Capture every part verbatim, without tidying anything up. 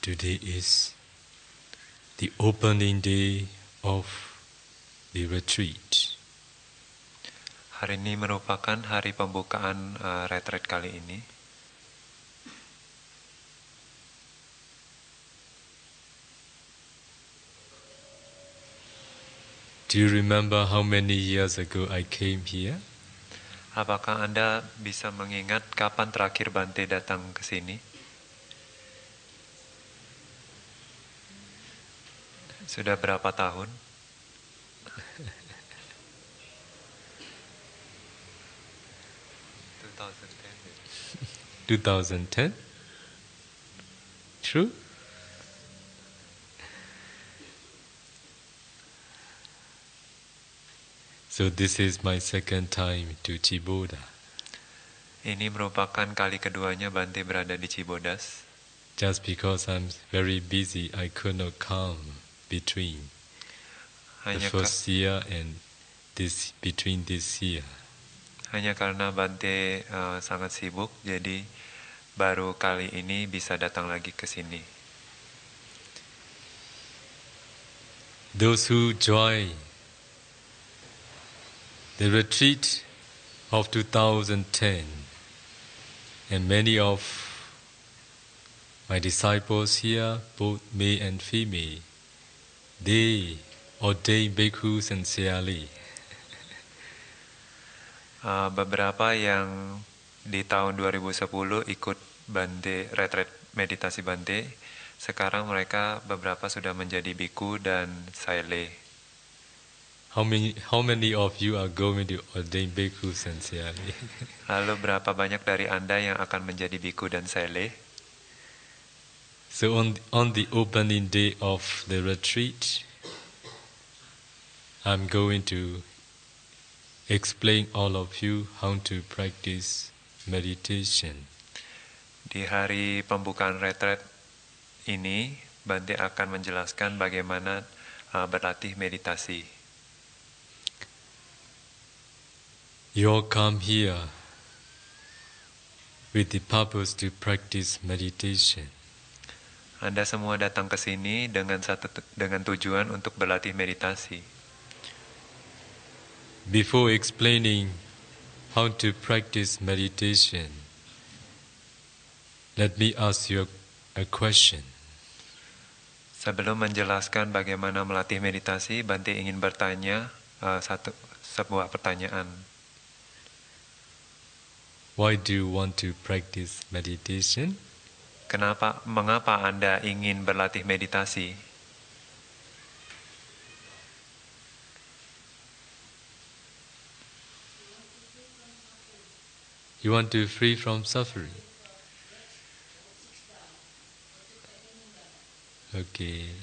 Today is the opening day of the retreat. Hari ini merupakan hari pembukaan uh, retreat kali ini. Do you remember how many years ago I came here? Apakah Anda bisa mengingat kapan terakhir Bante datang ke sini? Sudah berapa tahun? twenty ten? True? So this is my second time to Chiboda. Ini merupakan kali keduanya Bante berada di Cibodas. Just because I'm very busy, I could not come between the Hanya, first year and this between this year. hanya karena Bante uh, sangat sibuk, jadi baru kali ini bisa datang lagi ke sini. Those who join the retreat of two thousand ten, and many of my disciples here, both male and female, they ordain bhikkhus and seyali. Uh, beberapa yang di tahun dua ribu sepuluh ikut Bante, retreat meditasi Bante, sekarang mereka beberapa sudah menjadi biku dan saile. How many, how many of you are going to ordain bhikkhus and seyali? Lalu berapa banyak dari Anda yang akan menjadi biku dan saile? So on, on the opening day of the retreat, I'm going to explain all of you how to practice meditation. Di hari pembukaan retreat ini, Bante akan menjelaskan bagaimana uh, berlatih meditasi. You all come here with the purpose to practice meditation. Anda semua datang ke sini dengan satu dengan tujuan untuk berlatih meditasi. Before explaining how to practice meditation, let me ask you a question. Sebelum menjelaskan bagaimana melatih meditasi, Bante ingin bertanya uh, satu sebuah pertanyaan. Why do you want to practice meditation? Kenapa, mengapa Anda ingin berlatih meditasi? You want to free from suffering. Okay.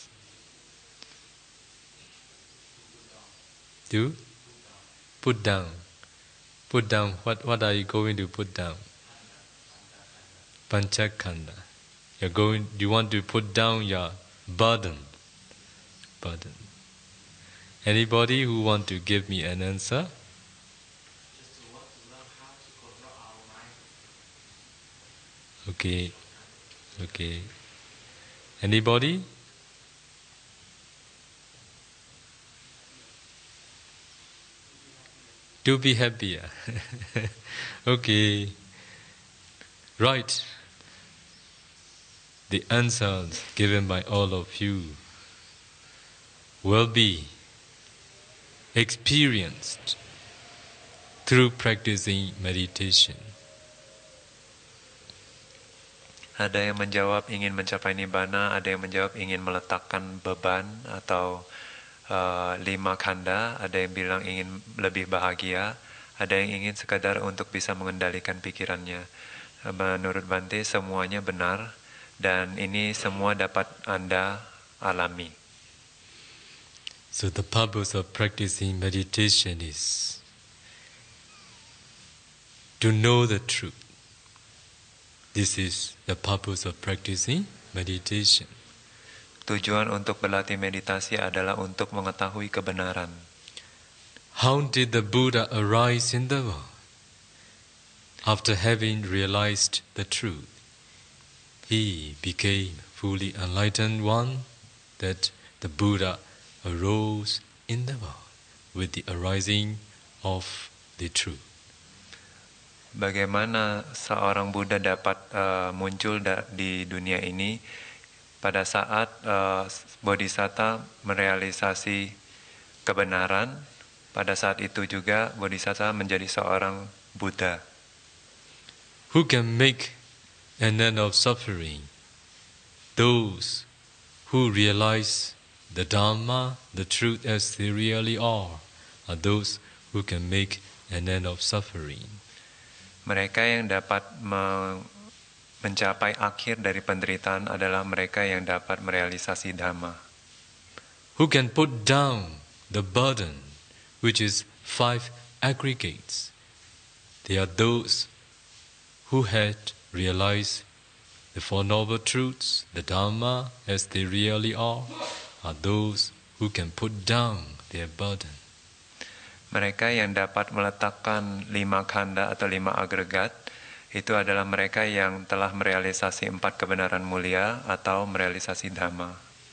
Do? Put down. Put down. What, what are you going to put down? Panchakanda. You're going, you want to put down your burden. Burden. Anybody who want to give me an answer? Okay. Okay. Anybody? To be happier. Okay. Right. The answers given by all of you will be experienced through practicing meditation. Ada yang menjawab ingin mencapai nibbana, ada yang menjawab ingin meletakkan beban atau uh, lima khanda, ada yang bilang ingin lebih bahagia, ada yang ingin sekadar untuk bisa mengendalikan pikirannya. Menurut Bante semuanya benar dan ini semua dapat Anda alami. So the purpose of practicing meditation is to know the truth. This is the purpose of practicing meditation. Tujuan untuk berlatih meditasi adalah untuk mengetahui kebenaran. How did the Buddha arise in the world? After having realized the truth, he became fully enlightened one, that the Buddha arose in the world with the arising of the truth. Bagaimana seorang Buddha dapat uh, muncul da- di dunia ini pada saat uh, Bodhisatta merealisasi kebenaran, pada saat itu juga Bodhisatta menjadi seorang Buddha. Who can make an end of suffering? Those who realize the Dhamma, the truth as they really are, are those who can make an end of suffering. Mereka yang dapat me- mencapai akhir dari penderitaan adalah mereka yang dapat merealisasi Dhamma. Who can put down the burden, which is five aggregates? They are those who had realized the Four Noble Truths, the Dhamma as they really are, are those who can put down their burden. Mereka yang dapat meletakkan lima khanda atau lima agregat, itu adalah mereka yang telah merealisasi empat kebenaran mulia atau merealisasi Dhamma.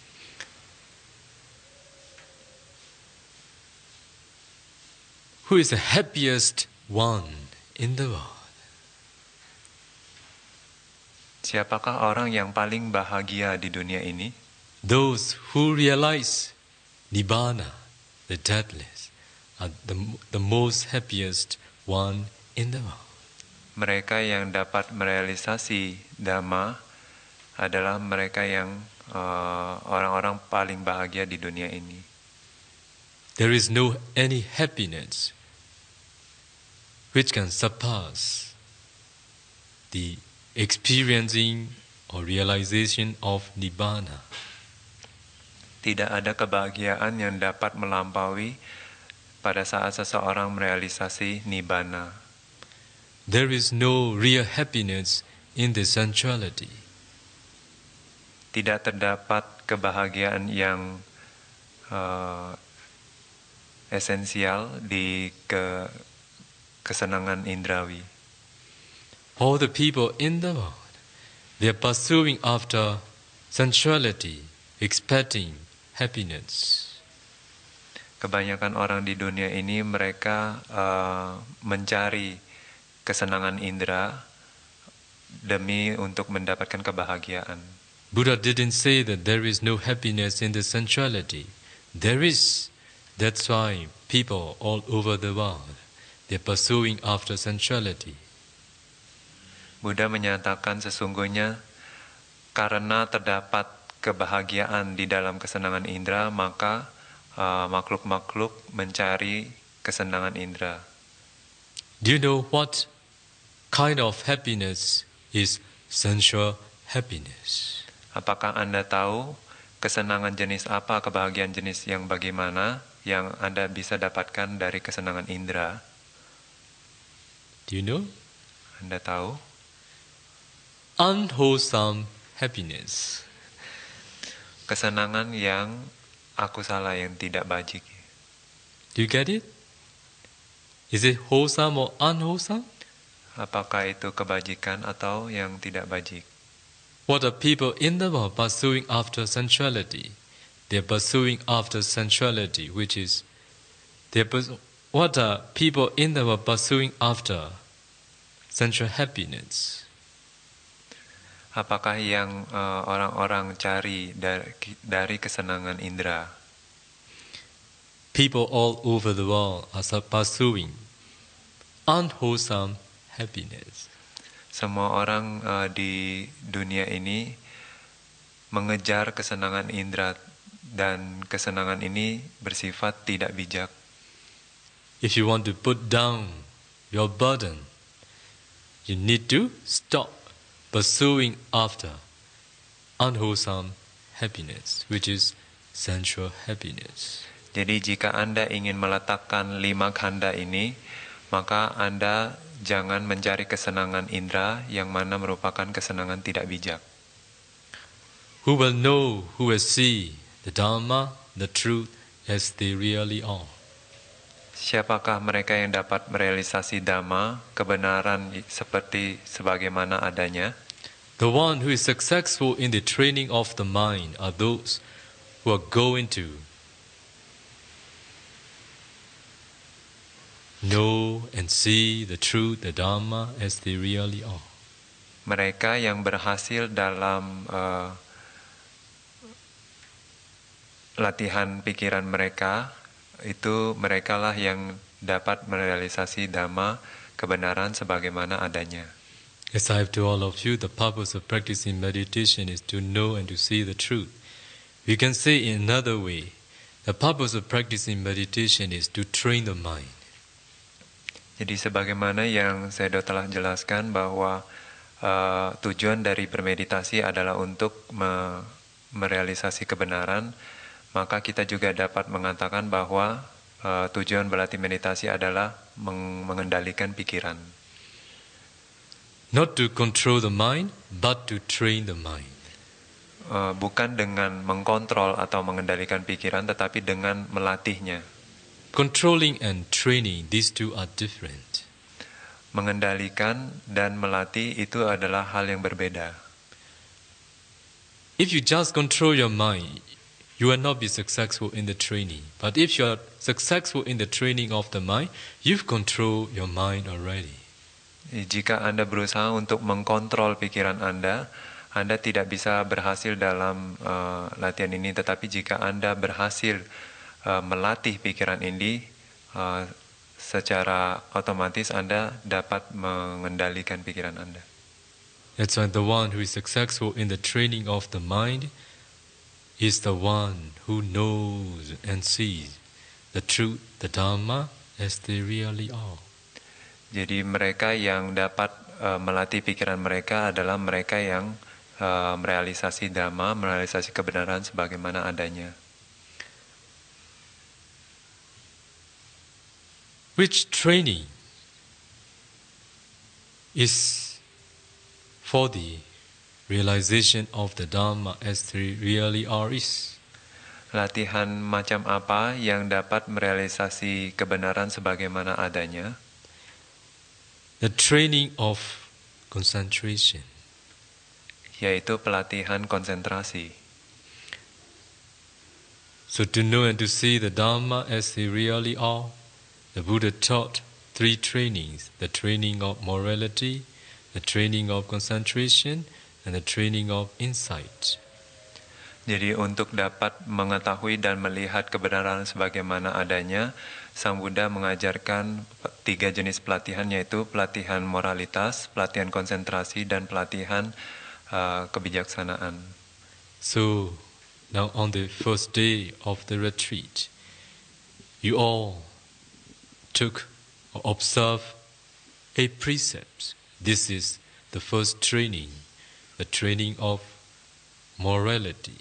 Who is the happiest one in the world? Siapakah orang yang paling bahagia di dunia ini? Those who realize Nibbana, the deathless, are the, the most happiest one in the world. Mereka yang dapat merealisasi Dhamma adalah mereka yang uh, orang-orang paling bahagia di dunia ini. There is no any happiness which can surpass the experiencing or realization of Nibbana. Tidak ada kebahagiaan yang dapat melampaui pada saat seseorang merealisasi Nibbana. There is no real happiness in the sensuality. Tidak terdapat kebahagiaan yang uh, esensial di ke, kesenangan indrawi. All the people in the world, they are pursuing after sensuality, expecting happiness. Kebanyakan orang di dunia ini mereka uh, mencari kesenangan indera demi untuk mendapatkan kebahagiaan. Buddha didn't say that there is no happiness in the sensuality. There is. That's why people all over the world, they're pursuing after sensuality. Buddha menyatakan sesungguhnya karena terdapat kebahagiaan di dalam kesenangan indera, maka uh, makhluk-makhluk mencari kesenangan indera. Do you know what kind of happiness is sensual happiness? Apakah Anda tahu kesenangan jenis apa, kebahagiaan jenis yang bagaimana yang Anda bisa dapatkan dari kesenangan indera? Do you know? Anda tahu? Unwholesome happiness. Kesenangan yang aku salah, yang tidak bajik. Do you get it? Is it wholesome or unwholesome? Apakah itu kebajikan atau yang tidak bajik? What are people in the world pursuing after sensuality? They are pursuing after sensuality, which is they are pers- what are people in the world pursuing after sensual happiness? Apakah yang uh, orang-orang cari dari, dari kesenangan indera? People all over the world are pursuing unwholesome happiness. Semua orang uh, di dunia ini mengejar kesenangan indera, dan kesenangan ini bersifat tidak bijak. If you want to put down your burden, you need to stop pursuing after unwholesome happiness, which is sensual happiness. Jadi jika Anda ingin meletakkan lima khanda ini, maka Anda jangan mencari kesenangan indera yang mana merupakan kesenangan tidak bijak. Who will know, who will see the Dhamma, the truth as they really are? Siapakah mereka yang dapat merealisasi Dhamma, kebenaran seperti sebagaimana adanya? The one who is successful in the training of the mind are those who are going to know and see the truth, the Dharma, as they really are. Mereka yang berhasil dalam uh, latihan pikiran mereka, itu merekalah yang dapat merealisasi Dhamma, kebenaran sebagaimana adanya. As I have told all of you, the purpose of practicing meditation is to know and to see the truth. We can say in another way, the purpose of practicing meditation is to train the mind. Jadi sebagaimana yang saya telah jelaskan bahwa uh, tujuan dari bermeditasi adalah untuk me- merealisasi kebenaran, maka kita juga dapat mengatakan bahwa uh, tujuan berlatih meditasi adalah meng- mengendalikan pikiran. Not to control the mind, but to train the mind. Uh, bukan dengan mengkontrol atau mengendalikan pikiran, tetapi dengan melatihnya. Controlling and training, these two are different. Mengendalikan dan melatih itu adalah hal yang berbeda. If you just control your mind, you will not be successful in the training. But if you are successful in the training of the mind, you've controlled your mind already. Jika Anda berusaha untuk mengkontrol pikiran Anda, Anda tidak bisa berhasil dalam uh, latihan ini. Tetapi jika Anda berhasil uh, melatih pikiran ini, uh, secara otomatis Anda dapat mengendalikan pikiran Anda. That's why the one who is successful in the training of the mind is the one who knows and sees the truth, the Dhamma, as they really are. Jadi mereka yang dapat uh, melatih pikiran mereka adalah mereka yang uh, merealisasi Dhamma, merealisasi kebenaran sebagaimana adanya. Which training is for the realization of the Dhamma as they really are is? Latihan macam apa yang dapat merealisasi kebenaran sebagaimana adanya? The training of concentration. Yaitu pelatihan konsentrasi. So to know and to see the Dhamma as they really are, the Buddha taught three trainings: the training of morality, the training of concentration, and the training of insight. Jadi untuk dapat mengetahui dan melihat kebenaran sebagaimana adanya, Sang Buddha mengajarkan tiga jenis pelatihan, yaitu pelatihan moralitas, pelatihan konsentrasi, dan pelatihan uh, kebijaksanaan. So, now on the first day of the retreat, you all took or observed a precept. This is the first training, the training of morality.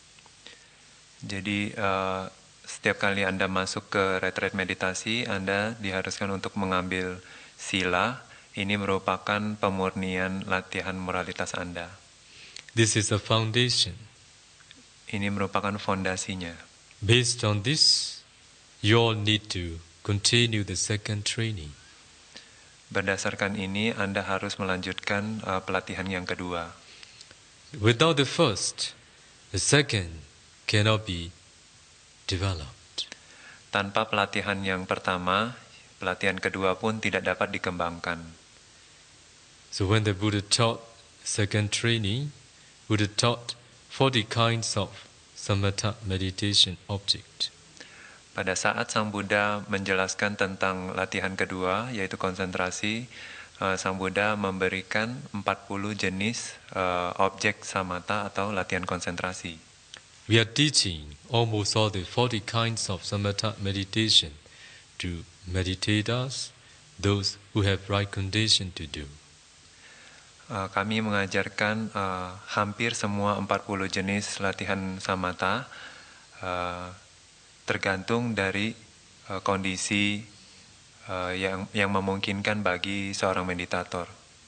Jadi uh, setiap kali Anda masuk ke retreat meditasi, Anda diharuskan untuk mengambil sila. Ini merupakan pemurnian latihan moralitas Anda. This is a foundation. Ini merupakan fondasinya. Based on this, you all need to continue the second training. Berdasarkan ini, Anda harus melanjutkan uh, pelatihan yang kedua. Without the first, the second cannot be developed. Tanpa pelatihan yang pertama, pelatihan kedua pun tidak dapat dikembangkan. So when the Buddha taught second training, Buddha taught forty kinds of samatha meditation object. Pada saat Sang Buddha menjelaskan tentang latihan kedua, yaitu konsentrasi, uh, Sang Buddha memberikan empat puluh jenis uh, objek samatha atau latihan konsentrasi. We are teaching almost all the forty kinds of samatha meditation to meditators, those who have right condition to do. Uh, kami mengajarkan uh, hampir semua empat puluh jenis latihan samatha, uh, tergantung dari uh, kondisi uh, yang yang memungkinkan bagi seorang meditator.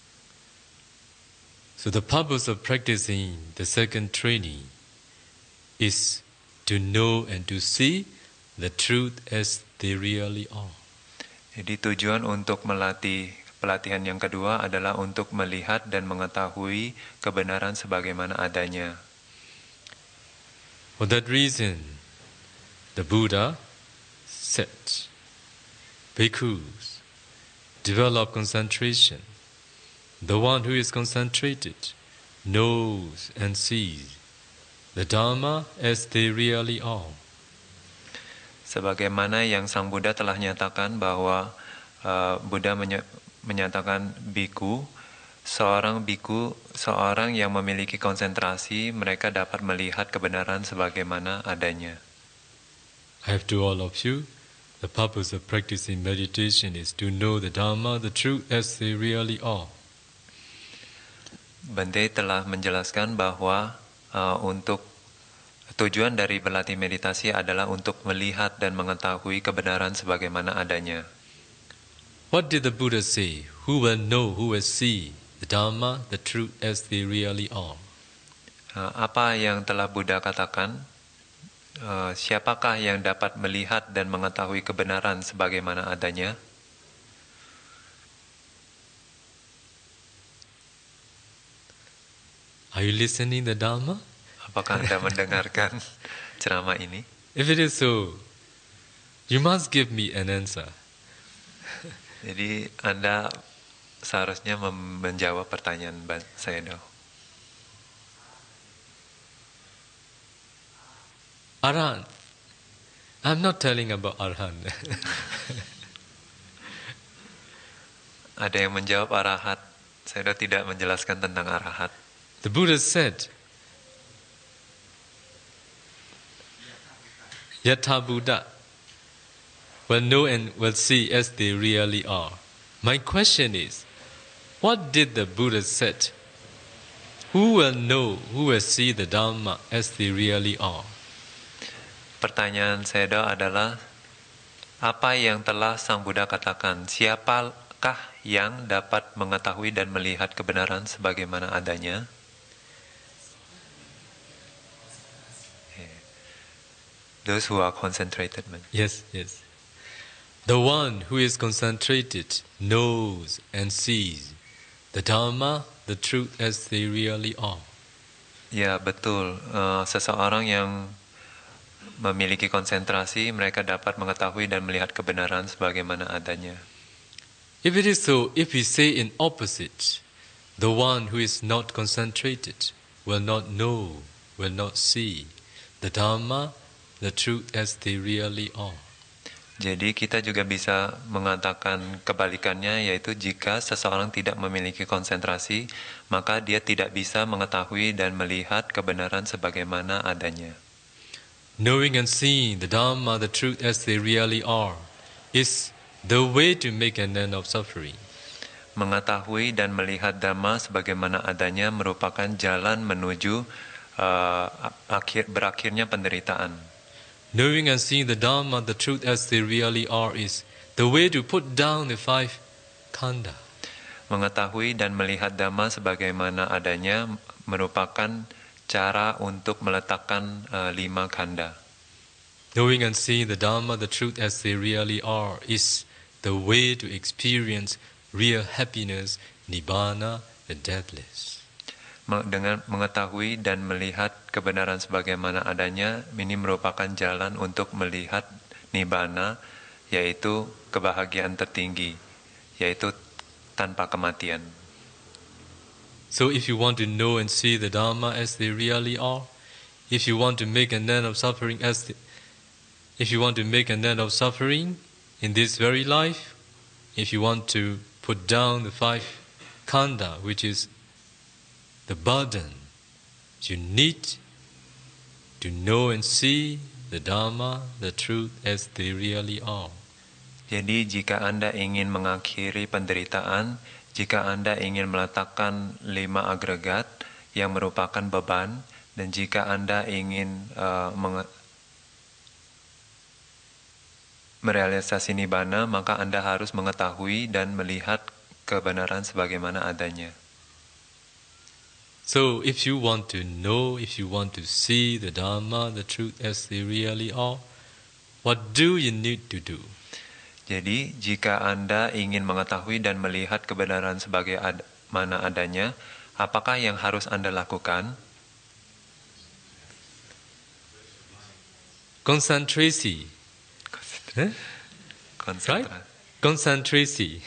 So the purpose of practicing the second training is to know and to see the truth as they really are. Jadi tujuan untuk melatih Pelatihan yang kedua adalah untuk melihat dan mengetahui kebenaran sebagaimana adanya. For that reason, the Buddha said, Bhikkhus, develop concentration. The one who is concentrated knows and sees the Dharma as they really are. Sebagaimana yang Sang Buddha telah nyatakan bahwa uh, Buddha menye- menyatakan biku, seorang biku, seorang yang memiliki konsentrasi, mereka dapat melihat kebenaran sebagaimana adanya. I have to all of you, the purpose of practicing meditation is to know the Dharma, the truth as they really are. Bante telah menjelaskan bahwa uh, untuk tujuan dari berlatih meditasi adalah untuk melihat dan mengetahui kebenaran sebagaimana adanya. What did the Buddha say? Who will know, who will see the Dharma, the truth as they really are? Uh, apa yang telah Buddha katakan? Uh, siapakah yang dapat melihat dan mengetahui kebenaran sebagaimana adanya? Are you listening the Dharma? Apakah Anda mendengarkan ceramah ini? If it is so, you must give me an answer. Jadi Anda seharusnya mem- menjawab pertanyaan saya dong. Arhan. I'm not telling about Arhan. Ada yang menjawab arahat. Saya sudah tidak menjelaskan tentang arahat. The Buddha said, Yatha Buddha will know and will see as they really are. My question is, what did the Buddha said? Who will know, who will see the Dharma as they really are? Pertanyaan saya dong adalah, apa yang telah Sang Buddha katakan? Siapakah yang dapat mengetahui dan melihat kebenaran sebagaimana adanya? Those who are concentrated, man. Yes, yes. The one who is concentrated knows and sees the Dharma, the truth as they really are. Ya, betul. Uh, seseorang yang memiliki konsentrasi, mereka dapat mengetahui dan melihat kebenaran sebagaimana adanya. If it is so, if we say in opposite, the one who is not concentrated will not know, will not see the Dharma, the truth as they really are. Jadi kita juga bisa mengatakan kebalikannya, yaitu jika seseorang tidak memiliki konsentrasi, maka dia tidak bisa mengetahui dan melihat kebenaran sebagaimana adanya. Knowing and seeing the Dharma, the truth as they really are, is the way to make an end of suffering. Mengetahui dan melihat Dhamma sebagaimana adanya merupakan jalan menuju uh, akhir, berakhirnya penderitaan. Knowing and seeing the Dharma, the truth as they really are, is the way to put down the five khandha. Mengetahui dan melihat Dhamma sebagaimana adanya merupakan cara untuk meletakkan uh, lima khandha. Knowing and seeing the Dharma, the truth as they really are, is the way to experience real happiness, Nibbana, the deathless. Dengan mengetahui dan melihat kebenaran sebagaimana adanya, ini merupakan jalan untuk melihat Nibbana, yaitu kebahagiaan tertinggi, yaitu tanpa kematian. So if you want to know and see the Dharma as they really are, if you want to make an end of suffering as the, if you want to make an end of suffering in this very life, if you want to put down the five khandha, which is the burden, you need to know and see the Dharma, the truth as they really are. Jadi jika Anda ingin mengakhiri penderitaan, jika Anda ingin meletakkan lima agregat yang merupakan beban, dan jika Anda ingin uh, menge- merealisasi Nibbana, maka Anda harus mengetahui dan melihat kebenaran sebagaimana adanya. So if you want to know, if you want to see the Dharma, the truth as they really are, what do you need to do? Jadi, jika Anda ingin mengetahui dan melihat kebenaran sebagai ad, mana adanya, apakah yang harus Anda lakukan? Konsentrasi. Eh? Konsentrasi. Right? Konsentrasi.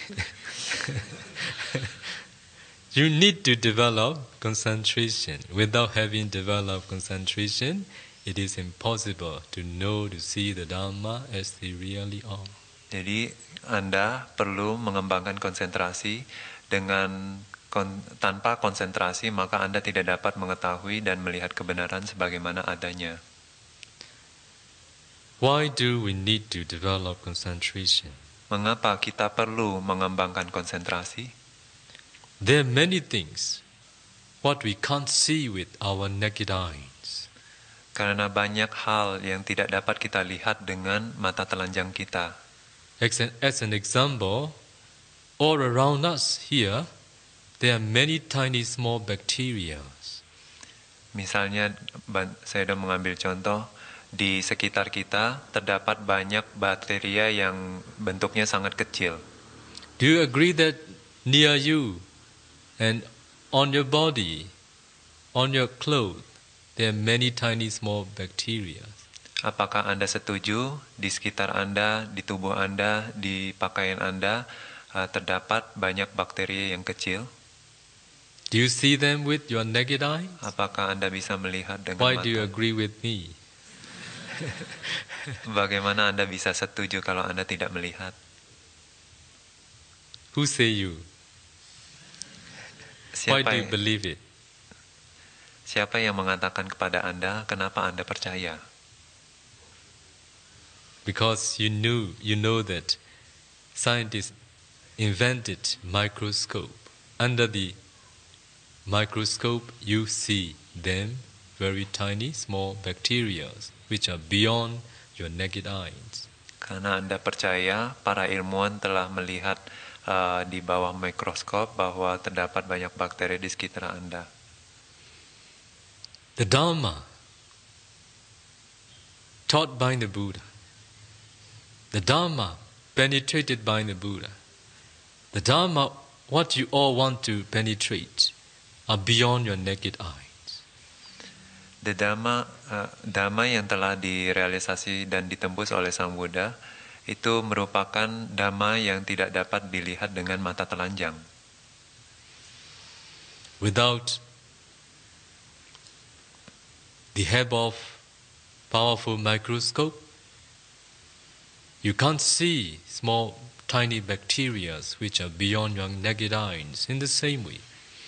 You need to develop concentration. Without having developed concentration, it is impossible to know, to see the Dhamma as they really are. Jadi, Anda perlu mengembangkan konsentrasi. Dengan kon, tanpa konsentrasi, maka Anda tidak dapat mengetahui dan melihat kebenaran sebagaimana adanya. Why do we need to develop concentration? Mengapa kita perlu mengembangkan konsentrasi? There are many things what we can't see with our naked eyes. Karena banyak hal yang tidak dapat kita lihat dengan mata telanjang kita. As an, as an example, all around us here, there are many tiny small bacteria. Misalnya, saya sudah mengambil contoh, di sekitar kita terdapat banyak bakteria yang bentuknya sangat kecil. Do you agree that near you and on your body, on your clothes, there are many tiny small bacteria? Apakah Anda setuju di sekitar Anda, di tubuh Anda, di pakaian Anda uh, terdapat banyak bakteri yang kecil? Do you see them with your naked eyes? Apakah Anda bisa melihat dengan Why mata? do you agree with me? Bagaimana Anda bisa setuju kalau Anda tidak melihat? Who say you? Why Siapa, do you believe it? siapa yang mengatakan kepada Anda, kenapa Anda percaya? Because you knew, you know that scientists invented microscope. Under the microscope, you see them, very tiny, small bacteria, which are beyond your naked eyes. Karena Anda percaya, para ilmuwan telah melihat uh, di bawah mikroskop bahwa terdapat banyak bakteri di sekitar Anda. The Dharma taught by the Buddha, the Dharma penetrated by the Buddha, the Dharma what you all want to penetrate are beyond your naked eyes. The Dhamma, uh, Dhamma yang telah direalisasi dan ditembus oleh Sang Buddha itu merupakan Dhamma yang tidak dapat dilihat dengan mata telanjang. Without the help of powerful microscope, you can't see small tiny bacteria which are beyond your naked eyes. In the same way,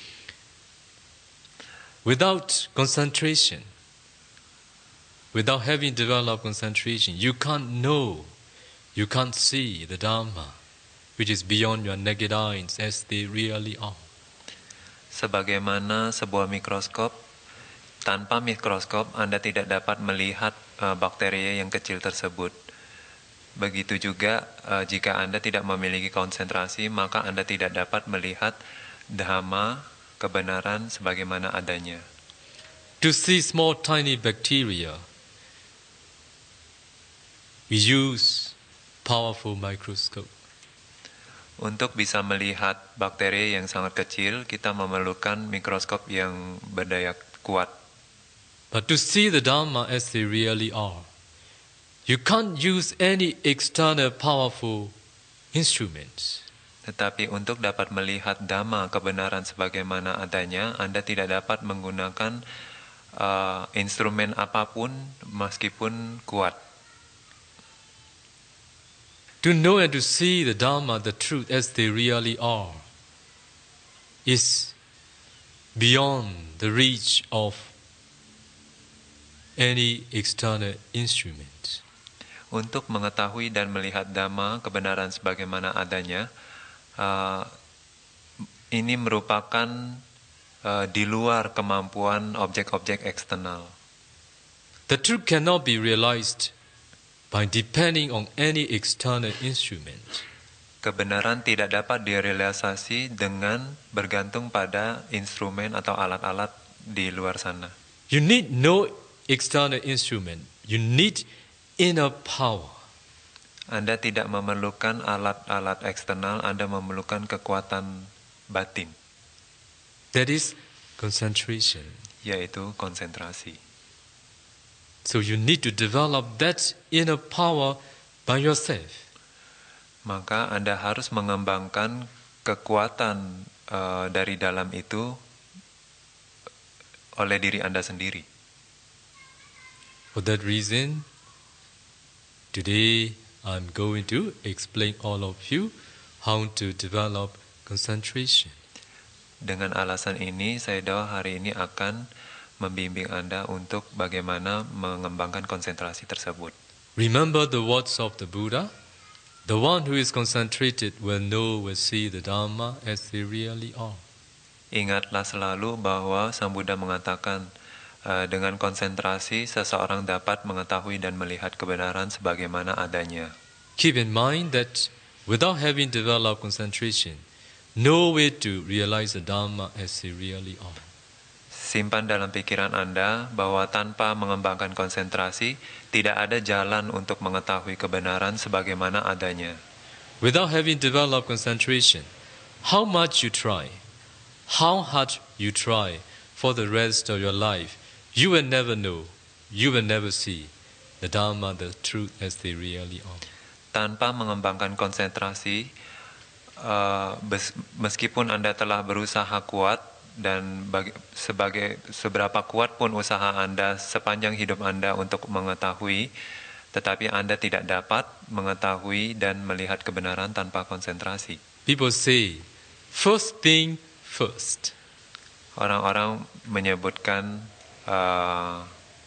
without concentration, without having developed concentration, you can't know, you can't see the Dhamma which is beyond your naked eyes as they really are. Sebagaimana sebuah mikroskop, tanpa mikroskop Anda tidak dapat melihat uh, bakteri yang kecil tersebut. Begitu juga uh, jika Anda tidak memiliki konsentrasi, maka Anda tidak dapat melihat Dhamma, kebenaran sebagaimana adanya. To see small tiny bacteria, we use powerful microscope. Untuk bisa melihat bakteri yang sangat kecil, kita memerlukan mikroskop yang berdaya kuat. But to see the Dhamma as they really are, you can't use any external powerful instruments. Tetapi untuk dapat melihat Dhamma, kebenaran sebagaimana adanya, Anda tidak dapat menggunakan uh, instrumen apapun meskipun kuat. To know and to see the Dhamma, the truth as they really are, is beyond the reach of any external instrument. Untuk mengetahui dan melihat Dhamma, kebenaran sebagaimana adanya, uh, ini merupakan uh, di luar kemampuan objek-objek eksternal. The truth cannot be realized by depending on any external instrument. Kebenaran tidak dapat direalisasi dengan bergantung pada instrumen atau alat-alat di luar sana. You need no external instrument. You need inner power. Anda tidak memerlukan alat-alat eksternal, Anda memerlukan kekuatan batin, That is concentration. yaitu konsentrasi. So you need to develop that inner power by yourself. Maka Anda harus mengembangkan kekuatan uh, dari dalam itu oleh diri Anda sendiri. For that reason, today I'm going to explain all of you how to develop concentration. Dengan alasan ini, saya doa hari ini akan membimbing Anda untuk bagaimana mengembangkan konsentrasi tersebut. Remember the words of the Buddha? The one who is concentrated will know, will see the Dharma as they really are. Ingatlah selalu bahwa Sang Buddha mengatakan, uh, dengan konsentrasi seseorang dapat mengetahui dan melihat kebenaran sebagaimana adanya. Keep in mind that without having developed concentration, no way to realize the Dharma as they really are. Simpan dalam pikiran Anda bahwa tanpa mengembangkan konsentrasi, tidak ada jalan untuk mengetahui kebenaran sebagaimana adanya. Without having developed concentration, how much you try, how hard you try for the rest of your life, you will never know, you will never see the Dharma, the truth as they really are. Tanpa mengembangkan konsentrasi, uh, meskipun Anda telah berusaha kuat, dan bagi, sebagai seberapa kuat pun usaha Anda sepanjang hidup Anda untuk mengetahui, tetapi Anda tidak dapat mengetahui dan melihat kebenaran tanpa konsentrasi. People say, first thing first. Orang-orang menyebutkan uh,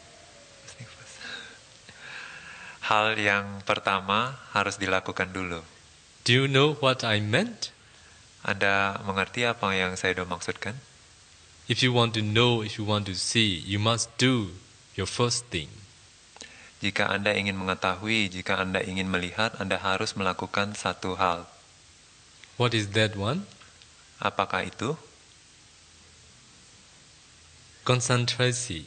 hal yang pertama harus dilakukan dulu. Do you know what I meant? Anda mengerti apa yang saya maksudkan? If you want to know, if you want to see, you must do your first thing. Jika Anda ingin mengetahui, jika Anda ingin melihat, Anda harus melakukan satu hal. What is that one? Apakah itu? Konsentrasi.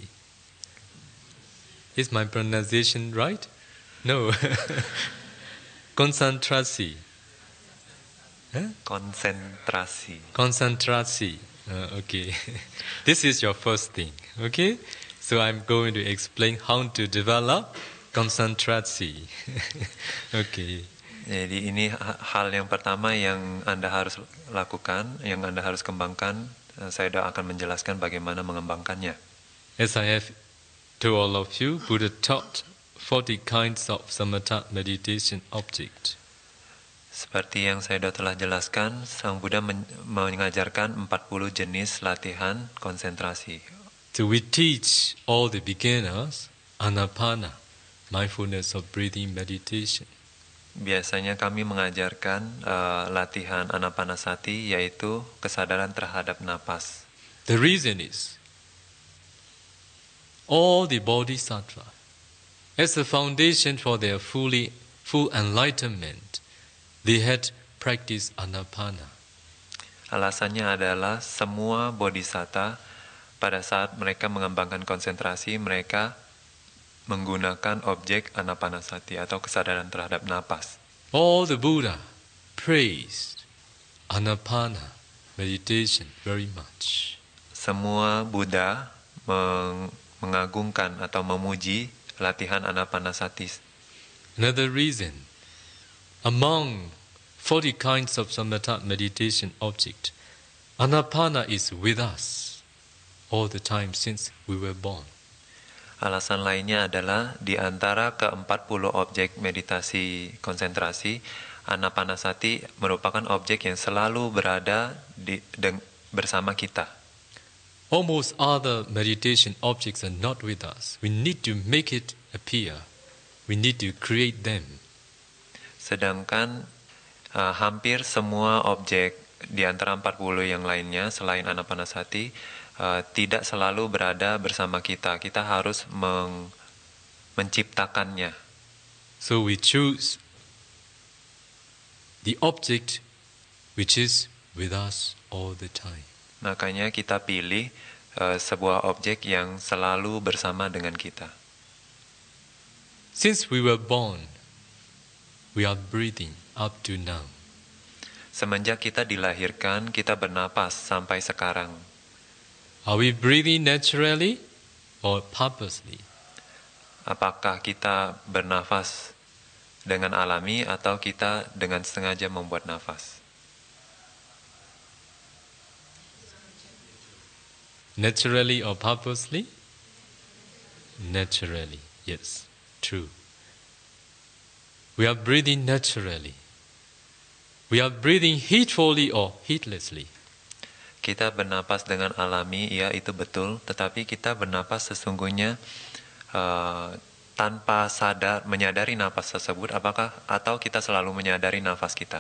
Is my pronunciation right? No. Konsentrasi. Huh? Konsentrasi. Konsentrasi. Uh, okay. This is your first thing. Okay? So I'm going to explain how to develop konsentrasi. Okay. Jadi ini hal yang pertama yang Anda harus lakukan, yang Anda harus kembangkan. Saya akan menjelaskan bagaimana mengembangkannya. As I have told all of you, Buddha taught forty kinds of samatha meditation object. Seperti yang saya telah jelaskan, Sang Buddha men- mengajarkan empat puluh jenis latihan konsentrasi. So we teach all the beginners anapana, mindfulness of breathing meditation. Biasanya kami mengajarkan uh, latihan anapanasati, yaitu kesadaran terhadap napas. The reason is, all the bodhisattva, as a foundation for their fully, full enlightenment, they had practiced anapana. Alasannya adalah semua bodhisatta pada saat mereka mengembangkan konsentrasi, mereka menggunakan objek anapanasati atau kesadaran terhadap napas. All the Buddha praised anapana meditation very much. Semua Buddha meng- mengagungkan atau memuji latihan anapanasati. Another reason, among forty kinds of samatha meditation object, anapana is with us all the time since we were born. Alasan lainnya adalah di antara ke empat puluh objek meditasi konsentrasi, anapanasati merupakan objek yang selalu berada di, de, bersama kita. Almost other meditation objects are not with us. We need to make it appear. We need to create them. Sedangkan uh, hampir semua objek di antara empat puluh yang lainnya selain anapanasati Uh, tidak selalu berada bersama kita. Kita harus meng- menciptakannya. So we choose the object which is with us all the time. Makanya kita pilih uh, sebuah objek yang selalu bersama dengan kita. Since we were born, we are breathing up to now. Semenjak kita dilahirkan, kita bernapas sampai sekarang. Are we breathing naturally or purposely? Apakah kita bernafas dengan alami atau kita dengan sengaja membuat nafas? Naturally or purposely? Naturally, yes, true. We are breathing naturally. We are breathing heedfully or heedlessly. Kita bernapas dengan alami, ya itu betul. Tetapi kita bernapas sesungguhnya uh, tanpa sadar, menyadari nafas tersebut, apakah atau kita selalu menyadari nafas kita?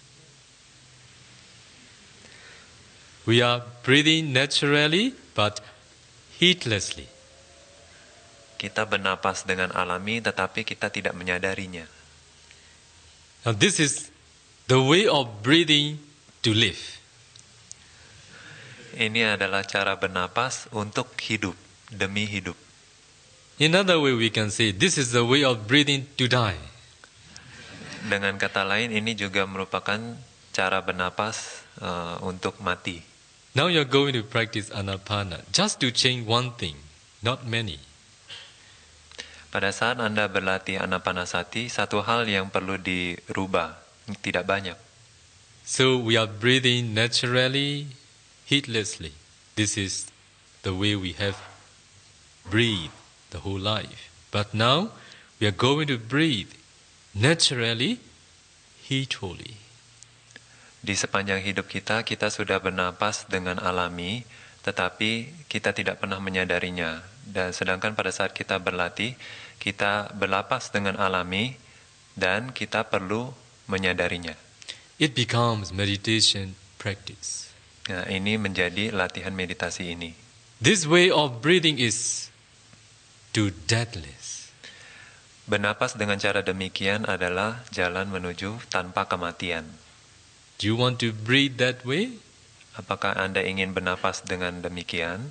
We are breathing naturally but heedlessly. Kita bernapas dengan alami, tetapi kita tidak menyadarinya. Now this is the way of breathing to live. Ini adalah cara bernapas untuk hidup, demi hidup. In other way we can say this is the way of breathing to die. Dengan kata lain, ini juga merupakan cara bernapas uh, untuk mati. Now you're going to practice Anapana just to change one thing, not many. Pada saat Anda berlatih Anapanasati, satu hal yang perlu dirubah, tidak banyak. So we are breathing naturally, heedlessly. This is the way we have breathed the whole life. But now we are going to breathe naturally, heedfully. Di sepanjang hidup kita, kita sudah bernapas dengan alami, tetapi kita tidak pernah menyadarinya. Dan sedangkan pada saat kita berlatih, kita bernapas dengan alami dan kita perlu menyadarinya. It becomes meditation practice. Nah, ini menjadi latihan meditasi ini. This way of breathing is to deathless. Bernapas dengan cara demikian adalah jalan menuju tanpa kematian. Do you want to breathe that way? Apakah Anda ingin bernapas dengan demikian?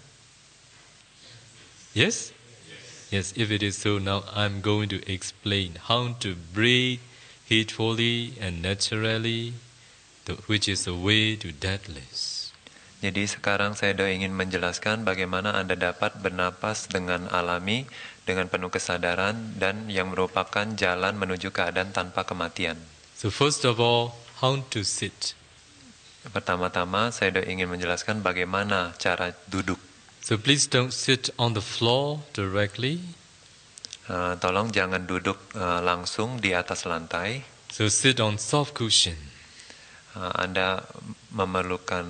Yes? Yes, if it is so, now I'm going to explain how to breathe heedfully and naturally, which is the way to deathless. Jadi sekarang saya ingin menjelaskan bagaimana Anda dapat bernapas dengan alami, dengan penuh kesadaran, dan yang merupakan jalan menuju keadaan tanpa kematian. So first of all, how to sit. Pertama-tama saya ingin menjelaskan bagaimana cara duduk. So please don't sit on the floor directly. Uh, tolong jangan duduk uh, langsung di atas lantai. So sit on soft cushion. Uh, Anda memerlukan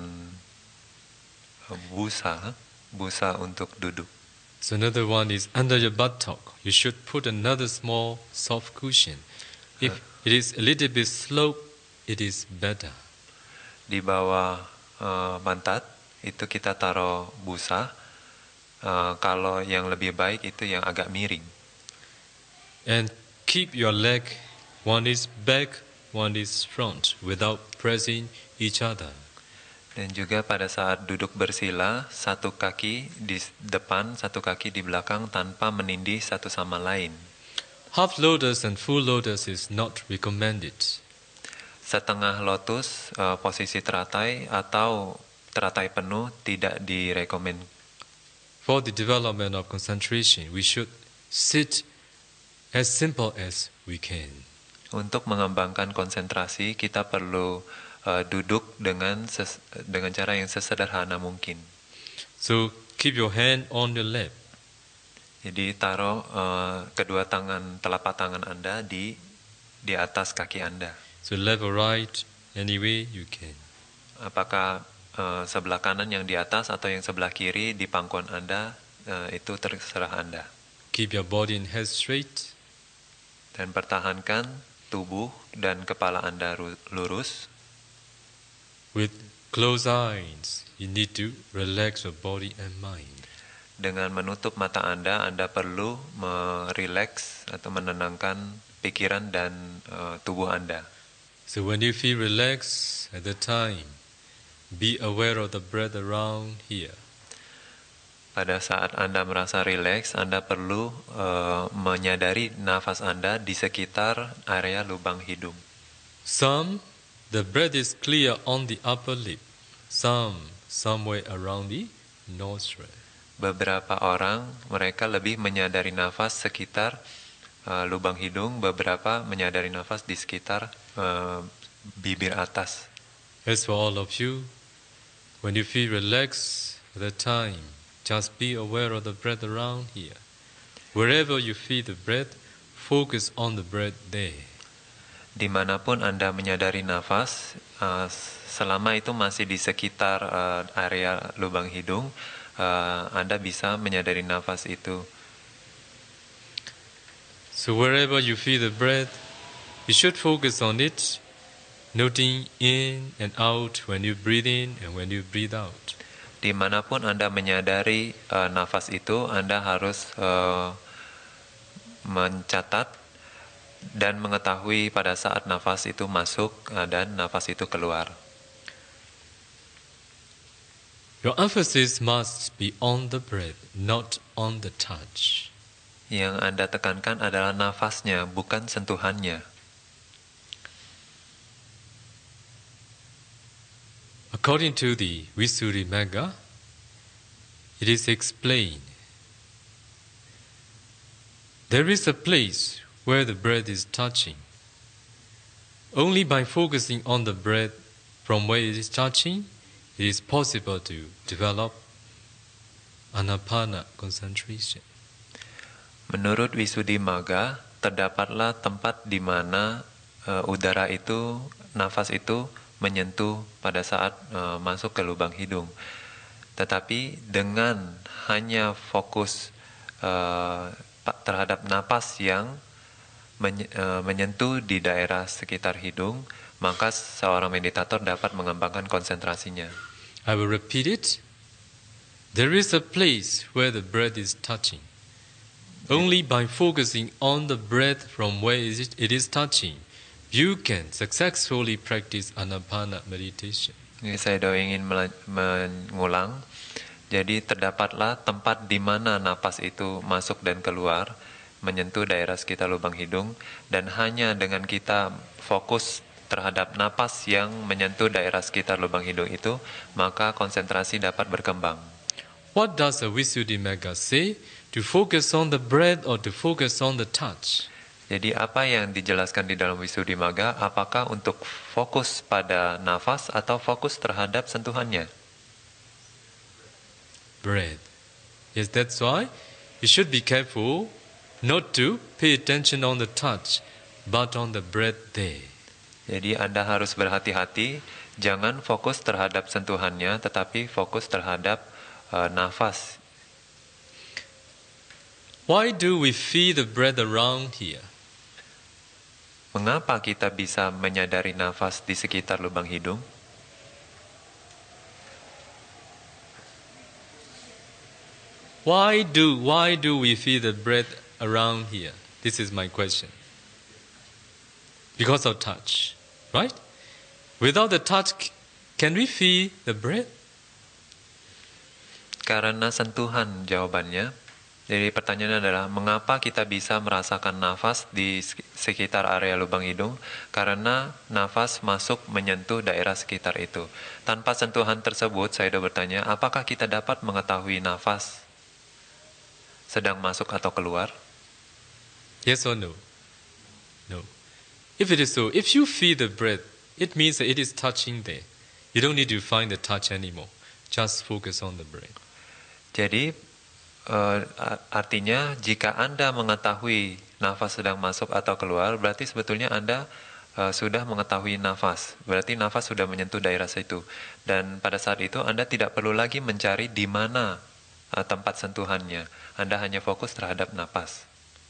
busa, busa untuk duduk. So another one is under your buttock. You should put another small soft cushion. If it is a little bit slope, it is better. Di bawah uh, pantat itu kita taruh busa. Uh, kalau yang lebih baik itu yang agak miring. And keep your leg, one is back, one is front, without pressing each other. Dan juga pada saat duduk bersila, satu kaki di depan, satu kaki di belakang tanpa menindih satu sama lain. Half lotus and full lotus is not recommended. Setengah lotus, uh, posisi teratai atau teratai penuh tidak direkomend. For the development of concentration, we should sit as simple as we can. Untuk mengembangkan konsentrasi, kita perlu uh, duduk dengan ses- dengan cara yang sesederhana mungkin. So keep your hand on your lap. Jadi taruh uh, kedua tangan, telapak tangan Anda di di atas kaki Anda. So left or right, any way you can. Apakah uh, sebelah kanan yang di atas atau yang sebelah kiri di pangkuan Anda, uh, itu terserah Anda. Keep your body and head straight. Dan pertahankan tubuh dan kepala Anda lurus. With closed eyes, you need to relax your body and mind. Dengan menutup mata Anda, Anda perlu merileks atau menenangkan pikiran dan uh, tubuh Anda. So when you feel relaxed at the time, be aware of the breath around here. Pada saat Anda merasa rileks, Anda perlu uh, menyadari nafas Anda di sekitar area lubang hidung. Some, the breath is clear on the upper lip. Some, somewhere around the nostril. Beberapa orang, mereka lebih menyadari nafas sekitar uh, lubang hidung, beberapa menyadari nafas di sekitar uh, bibir atas. As for all of you, when you feel relaxed at the time, just be aware of the breath around here. Wherever you feel the breath, focus on the breath there. Dimanapun Anda menyadari nafas, uh, selama itu masih di sekitar uh, area lubang hidung, uh, Anda bisa menyadari nafas itu. So wherever you feel the breath, you should focus on it, noting in and out when you breathe in and when you breathe out. Dimanapun Anda menyadari uh, nafas itu, Anda harus uh, mencatat dan mengetahui pada saat nafas itu masuk uh, dan nafas itu keluar. Your emphasis must be on the breath, not on the touch. Yang Anda tekankan adalah nafasnya, bukan sentuhannya. According to the Visuddhimagga, it is explained, there is a place where the breath is touching. Only by focusing on the breath from where it is touching, it is possible to develop anapana concentration. Menurut Visuddhimagga, terdapatlah tempat di mana uh, udara itu, nafas itu menyentuh pada saat uh, masuk ke lubang hidung. Tetapi dengan hanya fokus uh, terhadap napas yang men, uh, menyentuh di daerah sekitar hidung, maka seorang meditator dapat mengembangkan konsentrasinya. I will repeat it. There is a place where the breath is touching. Only by focusing on the breath from where it is touching, you can successfully practice Anapana meditation. Ini saya doa ingin mengulang. Jadi terdapatlah tempat di mana napas itu masuk dan keluar, menyentuh daerah sekitar lubang hidung, dan hanya dengan kita fokus terhadap napas yang menyentuh daerah sekitar lubang hidung itu, maka konsentrasi dapat berkembang. What does the Visuddhimagga say? To focus on the breath or to focus on the touch? Jadi apa yang dijelaskan di dalam Visuddhimagga, apakah untuk fokus pada nafas atau fokus terhadap sentuhannya? Breath. Yes, that's why you should be careful not to pay attention on the touch, but on the breath there. Jadi Anda harus berhati-hati, jangan fokus terhadap sentuhannya, tetapi fokus terhadap uh, nafas. Why do we feel the breath around here? Mengapa kita bisa menyadari nafas di sekitar lubang hidung? Why do why do we feel the breath around here? This is my question. Because of touch, right? Without the touch, can we feel the breath? Karena sentuhan jawabannya. Jadi pertanyaannya adalah, mengapa kita bisa merasakan nafas di sekitar area lubang hidung? Karena nafas masuk menyentuh daerah sekitar itu. Tanpa sentuhan tersebut, saya sudah bertanya, apakah kita dapat mengetahui nafas sedang masuk atau keluar? Yes or no? No. If it is so, if you feel the breath, it means that it is touching there. You don't need to find the touch anymore. Just focus on the breath. Jadi, Uh, artinya jika Anda mengetahui nafas sedang masuk atau keluar, berarti sebetulnya Anda uh, sudah mengetahui nafas. Berarti nafas sudah menyentuh daerah situ. Dan pada saat itu Anda tidak perlu lagi mencari di mana uh, tempat sentuhannya. Anda hanya fokus terhadap nafas.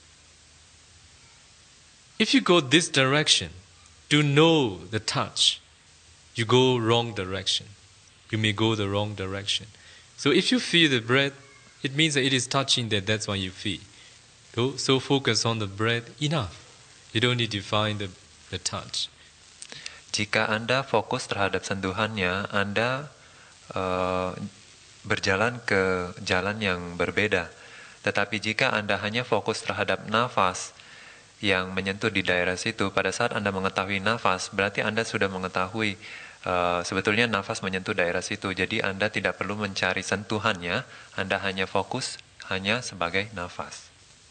If you go this direction to know the touch, you go wrong direction. You may go the wrong direction. So if you feel the breath, it means that it is touching there, that's why you feel. So, so focus on the breath, enough. You don't need to find the, the touch. Jika Anda fokus terhadap sentuhannya, Anda uh, berjalan ke jalan yang berbeda. Tetapi jika Anda hanya fokus terhadap nafas yang menyentuh di daerah situ, pada saat Anda mengetahui nafas, berarti Anda sudah mengetahui uh, sebetulnya nafas menyentuh daerah situ. Jadi Anda tidak perlu mencari sentuhannya, Anda hanya fokus hanya sebagai nafas.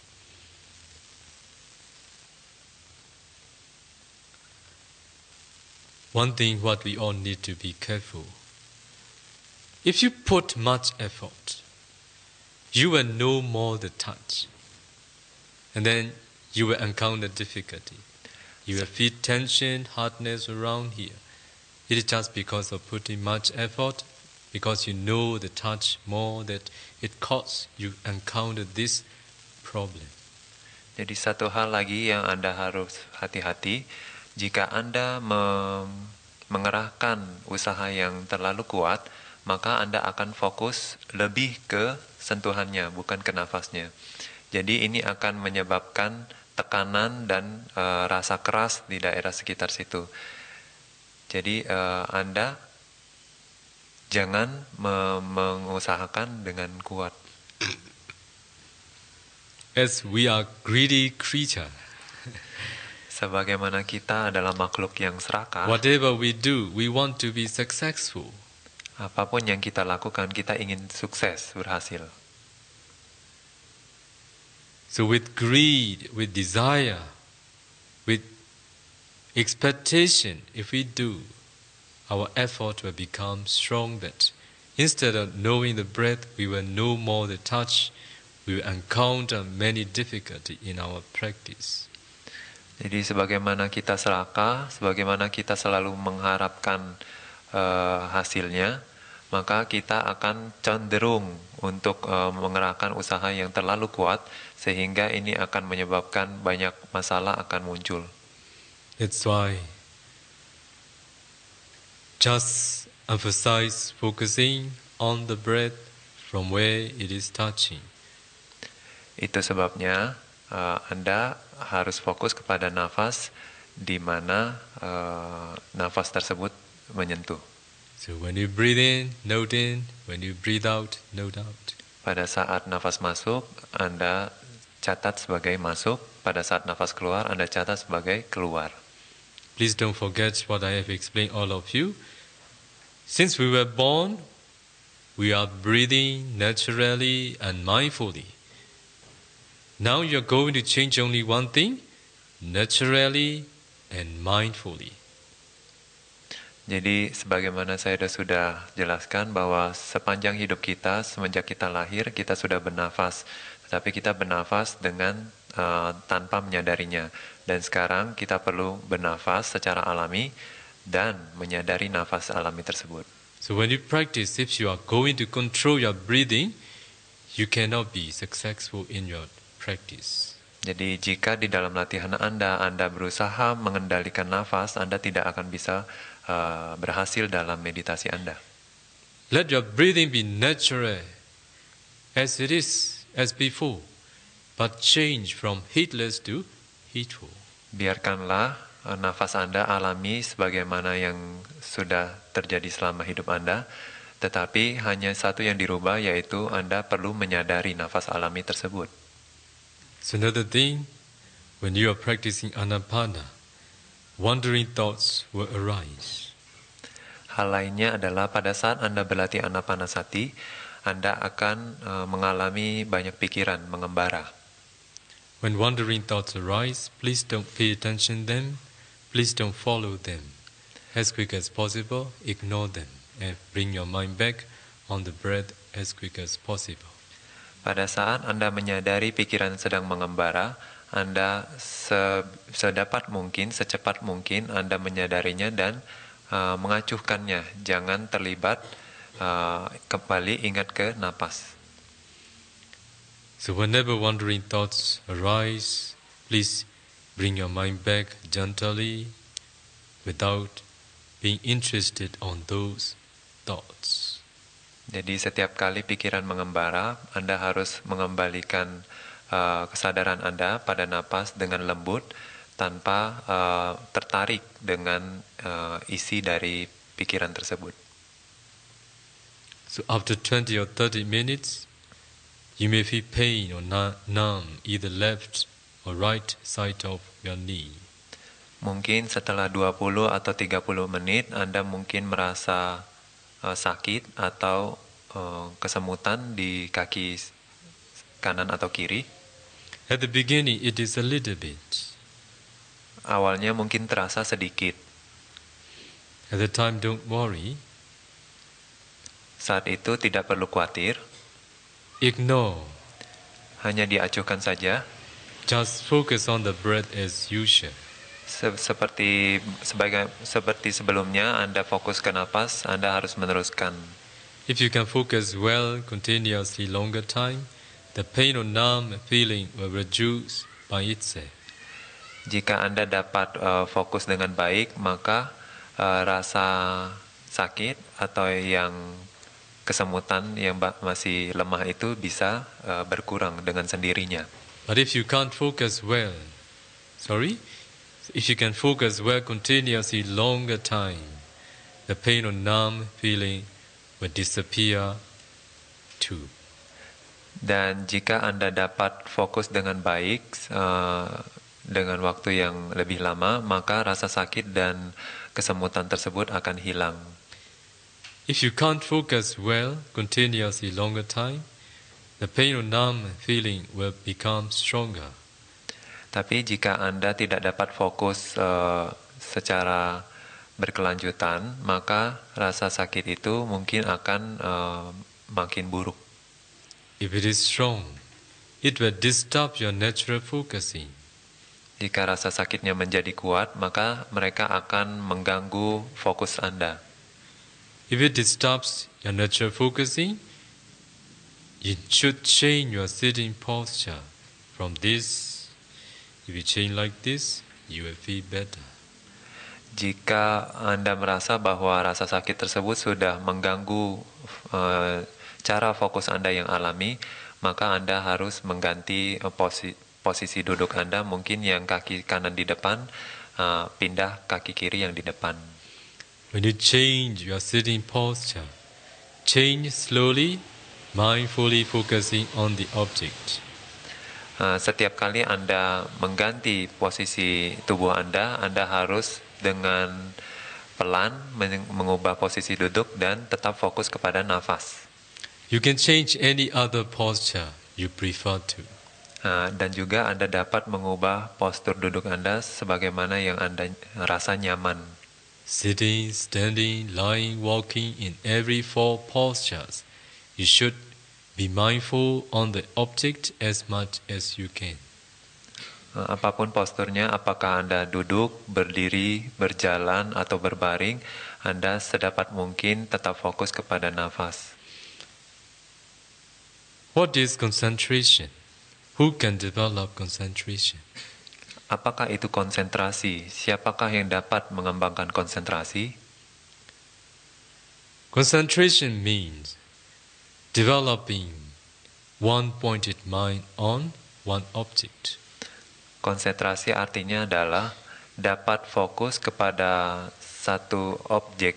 One thing what we all need to be careful. If you put much effort, you will know more the touch. And then you will encounter difficulty. You will feel tension, hardness around here. It is just because of putting much effort, because you know the touch more, that it causes you encounter this problem. Jadi satu hal lagi yang Anda harus hati-hati, jika Anda me- mengerahkan usaha yang terlalu kuat, maka Anda akan fokus lebih ke sentuhannya, bukan ke nafasnya. Jadi ini akan menyebabkan tekanan dan uh, rasa keras di daerah sekitar situ. Jadi uh, Anda jangan me- mengusahakan dengan kuat. As we are greedy creature, Sebagaimana kita adalah makhluk yang serakah, whatever we do, we want to be successful. apapun yang kita lakukan, kita ingin sukses, berhasil. So with greed, with desire, with expectation, if we do, our effort will become strong, that instead of knowing the breath, we will know more the touch. We will encounter many difficulty in our practice. Jadi sebagaimana kita serakah, sebagaimana kita selalu mengharapkan uh, hasilnya, maka kita akan cenderung untuk uh, mengerahkan usaha yang terlalu kuat, sehingga ini akan menyebabkan banyak masalah akan muncul. That's why just emphasize focusing on the breath from where it is touching. Itu sebabnya uh, Anda harus fokus kepada nafas di mana uh, nafas tersebut menyentuh. So when you breathe in, note in. When you breathe out, note out. Pada saat nafas masuk, Anda catat sebagai masuk. Pada saat nafas keluar, Anda catat sebagai keluar. Please don't forget what I have explained all of you. Since we were born, we are breathing naturally and mindfully. Now you're going to change only one thing, naturally and mindfully. Jadi sebagaimana saya sudah jelaskan bahwa sepanjang hidup kita, semenjak kita lahir, kita sudah bernafas. Tetapi kita bernafas dengan uh, tanpa menyadarinya. Dan sekarang kita perlu bernafas secara alami dan menyadari nafas alami tersebut. So when you practice, if you are going to control your breathing, you cannot be successful in your practice. Jadi jika di dalam latihan Anda, Anda berusaha mengendalikan nafas, Anda tidak akan bisa uh, berhasil dalam meditasi Anda. Let your breathing be natural, as it is, as before, but change from heatless to heatful. Biarkanlah uh, nafas Anda alami sebagaimana yang sudah terjadi selama hidup Anda, tetapi hanya satu yang dirubah, yaitu Anda perlu menyadari nafas alami tersebut. So another thing, when you are practicing Anapana, wandering thoughts will arise. Hal lainnya adalah pada saat Anda berlatih Anapanasati, Anda akan uh, mengalami banyak pikiran, mengembara. When wandering thoughts arise, please don't pay attention to them, please don't follow them. As quick as possible, ignore them and bring your mind back on the breath as quick as possible. Pada saat Anda menyadari pikiran sedang mengembara, Anda se- sedapat mungkin, secepat mungkin Anda menyadarinya dan uh, mengacuhkannya. Jangan terlibat, uh, kembali ingat ke napas. So whenever wandering thoughts arise, please bring your mind back gently without being interested on those thoughts. Jadi setiap kali pikiran mengembara, Anda harus mengembalikan uh, kesadaran Anda pada napas dengan lembut, tanpa uh, tertarik dengan uh, isi dari pikiran tersebut. So after twenty or thirty minutes, you may feel pain or numb either left or right side of your knee. Mungkin setelah dua puluh atau tiga puluh menit Anda mungkin merasa uh, sakit atau uh, kesemutan di kaki kanan atau kiri. At the beginning it is a little bit. Awalnya mungkin terasa sedikit. At the time don't worry. Saat itu tidak perlu khawatir. Ignore. Hanya diacuhkan saja. Just focus on the breath as usual. Se- seperti sebagai seperti sebelumnya, Anda fokus ke napas, Anda harus meneruskan. If you can focus well continuously longer time, the pain or numb feeling will reduce by itself. Jika Anda dapat uh, fokus dengan baik, maka uh, rasa sakit atau yang kesemutan yang masih lemah itu bisa uh, berkurang dengan sendirinya. But if you can't focus well, sorry, if you can focus well continuously longer time, the pain or numb feeling will disappear too. Dan jika Anda dapat fokus dengan baik uh, dengan waktu yang lebih lama, maka rasa sakit dan kesemutan tersebut akan hilang. If you can't focus well continuously longer time, the pain or numb feeling will become stronger. Tapi jika Anda tidak dapat fokus uh, secara berkelanjutan, maka rasa sakit itu mungkin akan uh, makin buruk. If it is strong, it will disturb your natural focusing. Jika rasa sakitnya menjadi kuat, maka mereka akan mengganggu fokus Anda. If it disturbs your natural focusing, you should change your sitting posture from this. If you change like this, you will feel better. Jika Anda merasa bahwa rasa sakit tersebut sudah mengganggu uh, cara fokus Anda yang alami, maka Anda harus mengganti uh, posi posisi duduk Anda, mungkin yang kaki kanan di depan, uh, pindah kaki kiri yang di depan. When you change your sitting posture, change slowly, mindfully focusing on the object. Uh, setiap kali Anda mengganti posisi tubuh Anda, Anda harus dengan pelan mengubah posisi duduk dan tetap fokus kepada nafas. You can change any other posture you prefer to. Uh, dan juga Anda dapat mengubah postur duduk Anda sebagaimana yang Anda rasa nyaman. Sitting, standing, lying, walking, in every four postures, you should be mindful on the object as much as you can. Uh, apapun posturnya, apakah Anda duduk, berdiri, berjalan, atau berbaring, Anda sedapat mungkin tetap fokus kepada nafas. What is concentration? Who can develop concentration? Apakah itu konsentrasi? Siapakah yang dapat mengembangkan konsentrasi? Concentration means developing one-pointed mind on one object. Konsentrasi artinya adalah dapat fokus kepada satu objek.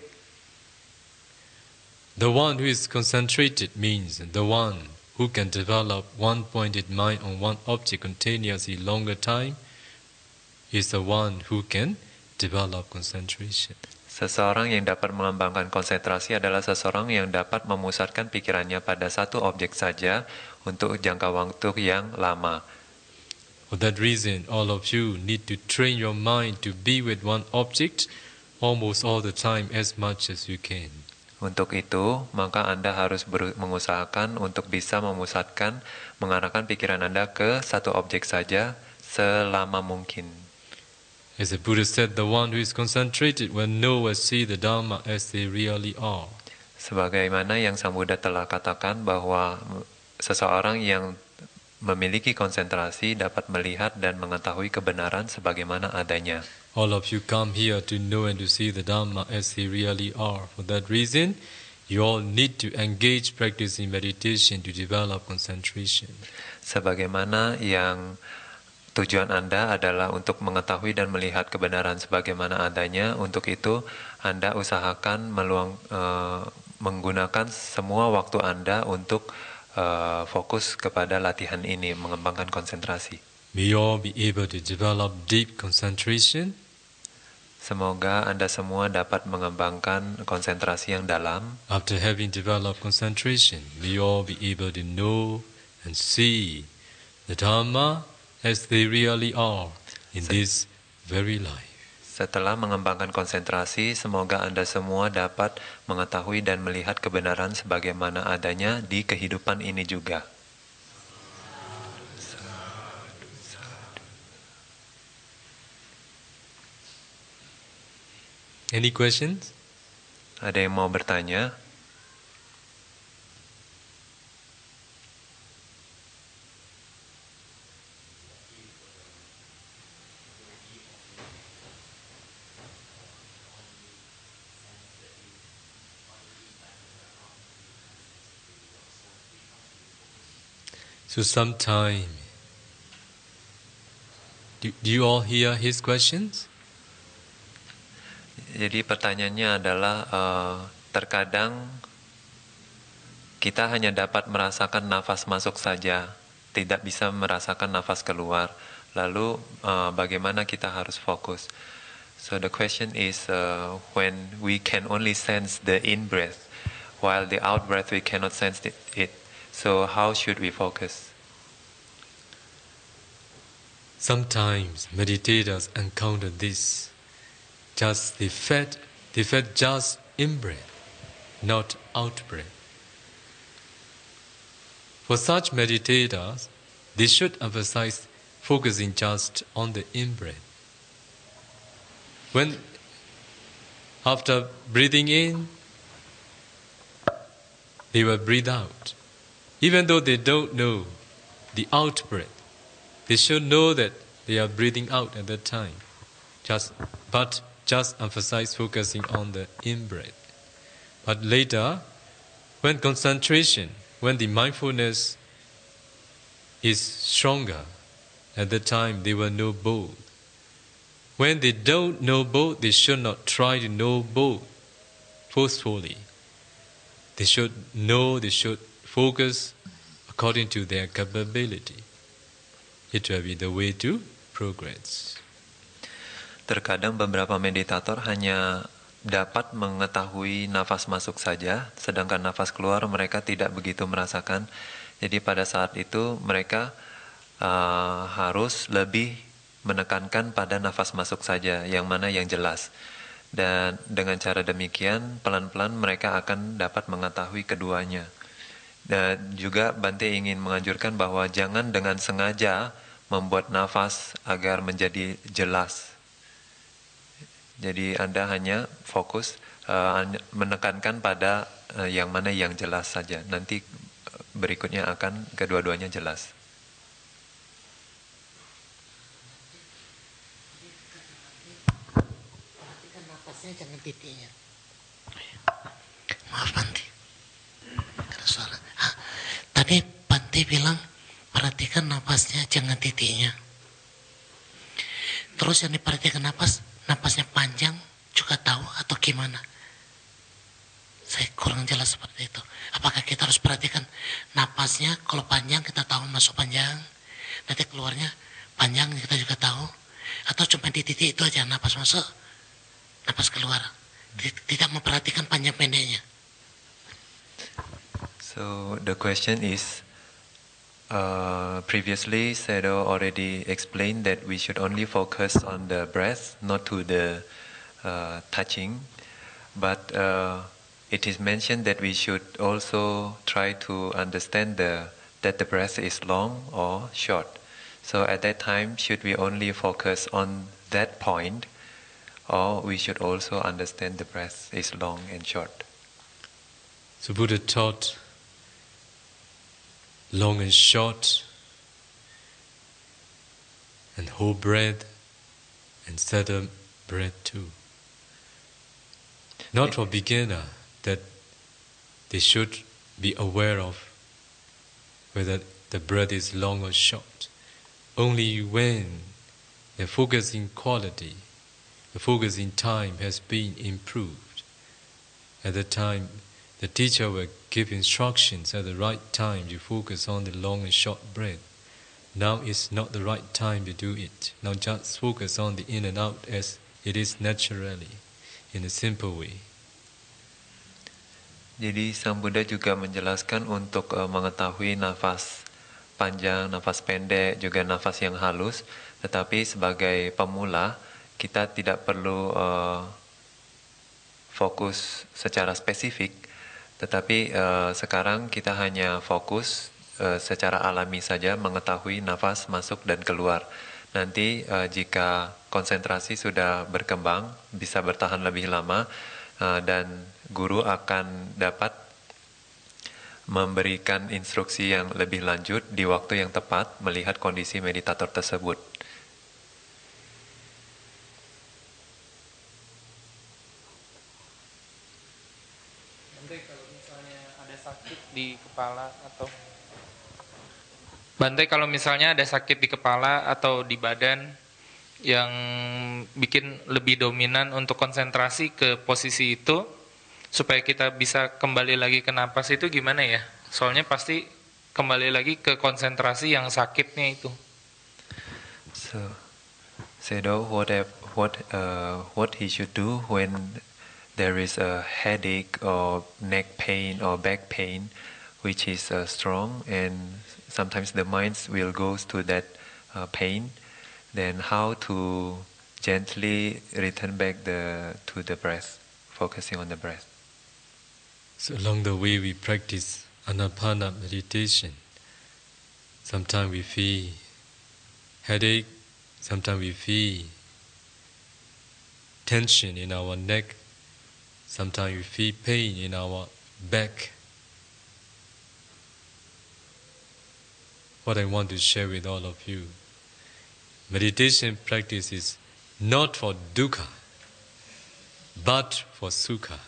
The one who is concentrated means the one who can develop one-pointed mind on one object continuously longer time is the one who can develop concentration. Seseorang yang dapat mengembangkan konsentrasi adalah seseorang yang dapat memusatkan pikirannya pada satu objek saja untuk jangka waktu yang lama. For that reason, all of you need to train your mind to be with one object almost all the time as much as you can. Untuk itu, maka Anda harus mengusahakan untuk bisa memusatkan, mengarahkan pikiran Anda ke satu objek saja selama mungkin. As the Buddha said, the one who is concentrated will know and see the Dharma as they really are. Sebagaimana yang Sang Buddha telah katakan bahwa seseorang yang memiliki konsentrasi dapat melihat dan mengetahui kebenaran sebagaimana adanya. All of you come here to know and to see the Dhamma as they really are. For that reason, you all need to engage practicing meditation to develop concentration. Sebagaimana yang tujuan Anda adalah untuk mengetahui dan melihat kebenaran sebagaimana adanya, untuk itu Anda usahakan meluang, uh, menggunakan semua waktu Anda untuk uh, fokus kepada latihan ini, mengembangkan konsentrasi. May you all be able to develop deep concentration. Semoga Anda semua dapat mengembangkan konsentrasi yang dalam. After having developed concentration, may you all be able to know and see the Dharma as they really are in this very life. Setelah mengembangkan konsentrasi, semoga Anda semua dapat mengetahui dan melihat kebenaran sebagaimana adanya di kehidupan ini juga. Any questions? Ada yang mau bertanya? So sometime, do, do you all hear his questions? Jadi pertanyaannya adalah uh, terkadang kita hanya dapat merasakan nafas masuk saja, tidak bisa merasakan nafas keluar. Lalu uh, bagaimana kita harus fokus? So the question is, uh, when we can only sense the in-breath, while the out-breath we cannot sense it. So how should we focus? Sometimes meditators encounter this. Just they fed, they fed just in-breath, not out-breath. For such meditators, they should emphasize focusing just on the in-breath. When, after breathing in, they will breathe out. Even though they don't know the out-breath, they should know that they are breathing out at that time. Just, but just emphasize focusing on the in-breath. But later, when concentration, when the mindfulness is stronger, at that time they will know both. When they don't know both, they should not try to know both forcefully. They should know, they should focus according to their capability. It will be the way to progress. Terkadang beberapa meditator hanya dapat mengetahui nafas masuk saja, sedangkan nafas keluar mereka tidak begitu merasakan. Jadi pada saat itu mereka uh, harus lebih menekankan pada nafas masuk saja, yang mana yang jelas. Dan dengan cara demikian, pelan-pelan mereka akan dapat mengetahui keduanya. Dan juga Bante ingin menganjurkan bahwa jangan dengan sengaja membuat nafas agar menjadi jelas. Jadi Anda hanya fokus uh, menekankan pada uh, yang mana yang jelas saja. Nanti berikutnya akan kedua-duanya jelas. Perhatikan nafasnya, jangan titiknya. Maaf Bante, ada suara. Hah, tadi Bante bilang perhatikan nafasnya, jangan titiknya. Terus yang diperhatikan nafas, napasnya panjang juga tahu atau gimana? Saya kurang jelas seperti itu. Apakah kita harus perhatikan napasnya, kalau panjang kita tahu masuk panjang, nanti keluarnya panjang kita juga tahu, atau cuma di titik itu aja napas masuk, napas keluar, tidak memperhatikan panjang pendeknya. So the question is, uh, previously Sedo already explained that we should only focus on the breath, not to the uh, touching, but uh, it is mentioned that we should also try to understand the that the breath is long or short. So at that time, should we only focus on that point, or we should also understand the breath is long and short? So Buddha taught long and short, and whole breath, and subtle breath too. Not for beginner, that they should be aware of whether the breath is long or short. Only when the focusing quality, the focusing time has been improved, at the time The teacher will give instructions at the right time to focus on the long and short breath. Now is not the right time to do it. Now just focus on the in and out as it is naturally, in a simple way. Jadi Sang Buddha juga menjelaskan untuk uh, mengetahui nafas panjang, nafas pendek, juga nafas yang halus. Tetapi sebagai pemula, kita tidak perlu uh, fokus secara spesifik. Tetapi uh, sekarang kita hanya fokus uh, secara alami saja mengetahui nafas masuk dan keluar. Nanti uh, jika konsentrasi sudah berkembang, bisa bertahan lebih lama, uh, dan guru akan dapat memberikan instruksi yang lebih lanjut di waktu yang tepat melihat kondisi meditator tersebut. Bante, kalau misalnya ada sakit di kepala atau Bante kalau misalnya ada sakit di kepala atau di badan yang bikin lebih dominan untuk konsentrasi ke posisi itu supaya kita bisa kembali lagi ke napas itu gimana ya? Soalnya pasti kembali lagi ke konsentrasi yang sakitnya itu. So, Sayadaw, what have, what uh, what he should do when there is a headache or neck pain or back pain, which is uh, strong, and sometimes the mind will go to that uh, pain. Then how to gently return back the to the breath, focusing on the breath. So along the way we practice Anapana meditation. Sometimes we feel headache, sometimes we feel tension in our neck, sometimes we feel pain in our back. What I want to share with all of you, meditation practice is not for dukkha, but for sukha.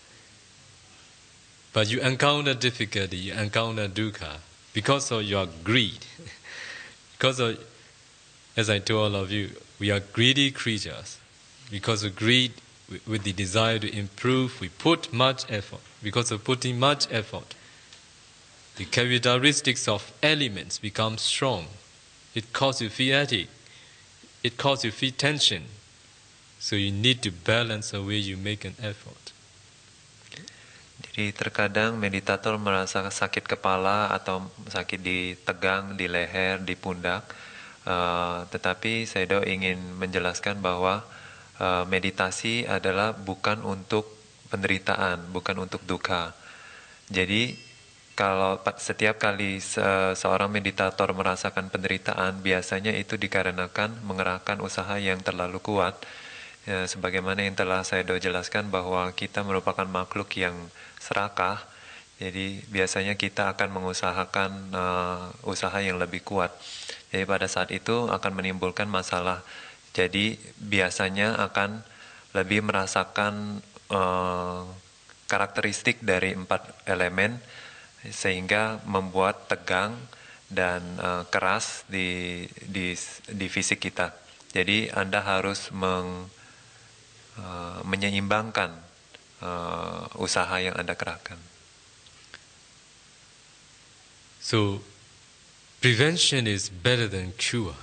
But you encounter difficulty, you encounter dukkha because of your greed. Because of, as I told all of you, we are greedy creatures. Because of greed, with the desire to improve, we put much effort. Because of putting much effort, the characteristics of elements become strong. It causes you feel headache. It causes you feel tension. So you need to balance the way you make an effort. Jadi terkadang meditator merasa sakit kepala atau sakit di tegang, di leher, di pundak. Uh, tetapi Sayadaw ingin menjelaskan bahwa uh, meditasi adalah bukan untuk penderitaan, bukan untuk dukkha. Jadi kalau setiap kali se seorang meditator merasakan penderitaan, biasanya itu dikarenakan mengerahkan usaha yang terlalu kuat. Ya, sebagaimana yang telah Sayadaw jelaskan bahwa kita merupakan makhluk yang serakah, jadi biasanya kita akan mengusahakan uh, usaha yang lebih kuat. Jadi pada saat itu akan menimbulkan masalah. Jadi biasanya akan lebih merasakan uh, karakteristik dari empat elemen, sehingga membuat tegang dan uh, keras di, di di fisik kita. Jadi Anda harus meng, uh, menyeimbangkan Uh, usaha yang Anda kerahkan. So, prevention is better than cure.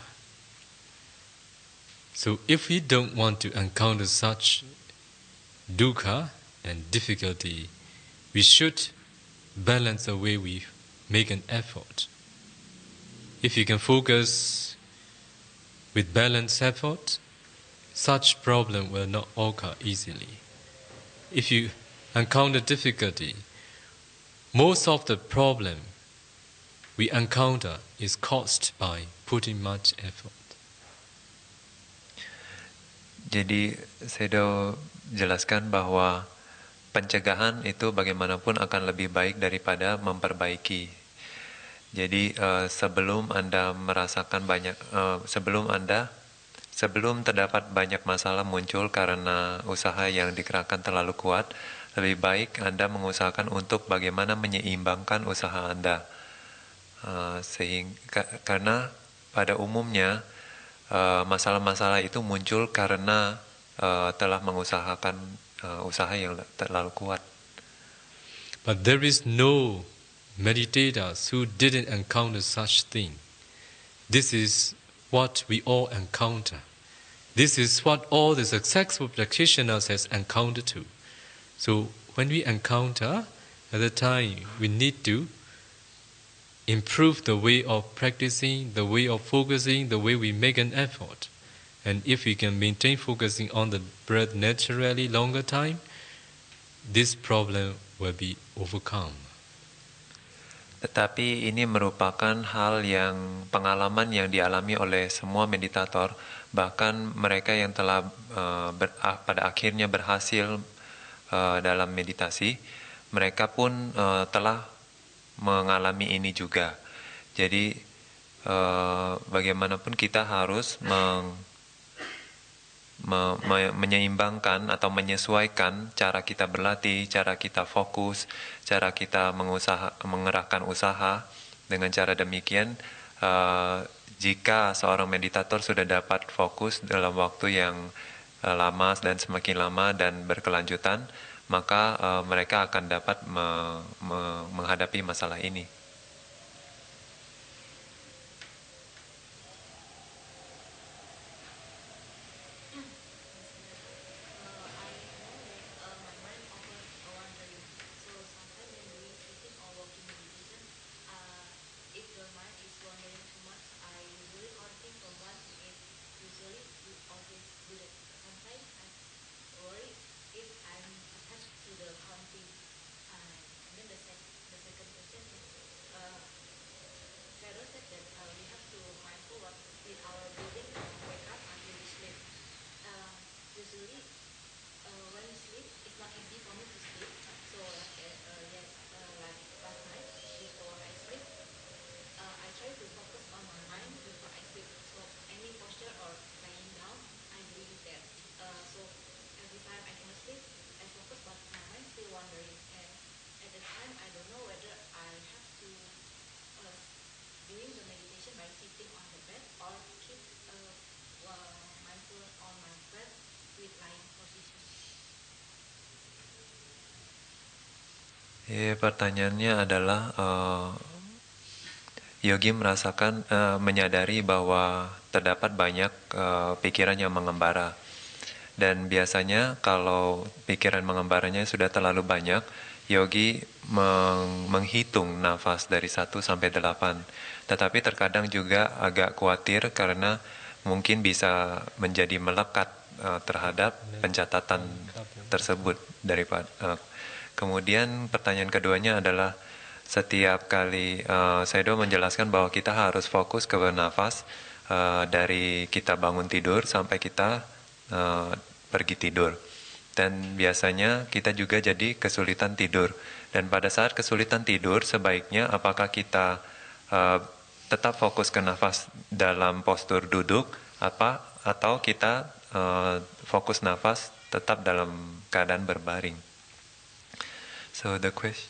So, if we don't want to encounter such dukkha and difficulty, we should balance the way we make an effort. If you can focus with balanced effort, such problem will not occur easily. If you encounter difficulty, most of the problem we encounter is caused by putting much effort. Jadi Sayadaw jelaskan bahwa pencegahan itu bagaimanapun akan lebih baik daripada memperbaiki. Jadi uh, sebelum Anda merasakan banyak, uh, sebelum Anda Sebelum terdapat banyak masalah muncul karena usaha yang dikerahkan terlalu kuat, lebih baik Anda mengusahakan untuk bagaimana menyeimbangkan usaha Anda. Uh, sehingga, karena pada umumnya masalah-masalah uh, itu muncul karena uh, telah mengusahakan uh, usaha yang terlalu kuat. But there is no meditators who didn't encounter such thing. This is what we all encounter. This is what all the successful practitioners has encountered too. So when we encounter, at the time we need to improve the way of practicing, the way of focusing, the way we make an effort. And if we can maintain focusing on the breath naturally longer time, this problem will be overcome. Tetapi ini merupakan hal yang pengalaman yang dialami oleh semua meditator, bahkan mereka yang telah uh, ber, uh, pada akhirnya berhasil uh, dalam meditasi, mereka pun uh, telah mengalami ini juga. Jadi uh, bagaimanapun kita harus meng, me, me, menyeimbangkan atau menyesuaikan cara kita berlatih, cara kita fokus, cara kita mengusaha, mengerahkan usaha. Dengan cara demikian, uh, jika seorang meditator sudah dapat fokus dalam waktu yang uh, lama dan semakin lama dan berkelanjutan, maka uh, mereka akan dapat me, me, menghadapi masalah ini. Ya, pertanyaannya adalah uh, Yogi merasakan uh, menyadari bahwa terdapat banyak uh, pikiran yang mengembara, dan biasanya kalau pikiran mengembaranya sudah terlalu banyak, Yogi meng menghitung nafas dari satu sampai delapan. Tetapi terkadang juga agak khawatir karena mungkin bisa menjadi melekat uh, terhadap pencatatan tersebut daripada uh, Kemudian pertanyaan keduanya adalah setiap kali uh, Sayadaw menjelaskan bahwa kita harus fokus ke bernafas uh, dari kita bangun tidur sampai kita uh, pergi tidur. Dan biasanya kita juga jadi kesulitan tidur. Dan pada saat kesulitan tidur, sebaiknya apakah kita uh, tetap fokus ke nafas dalam postur duduk, apa atau kita uh, fokus nafas tetap dalam keadaan berbaring. So the question,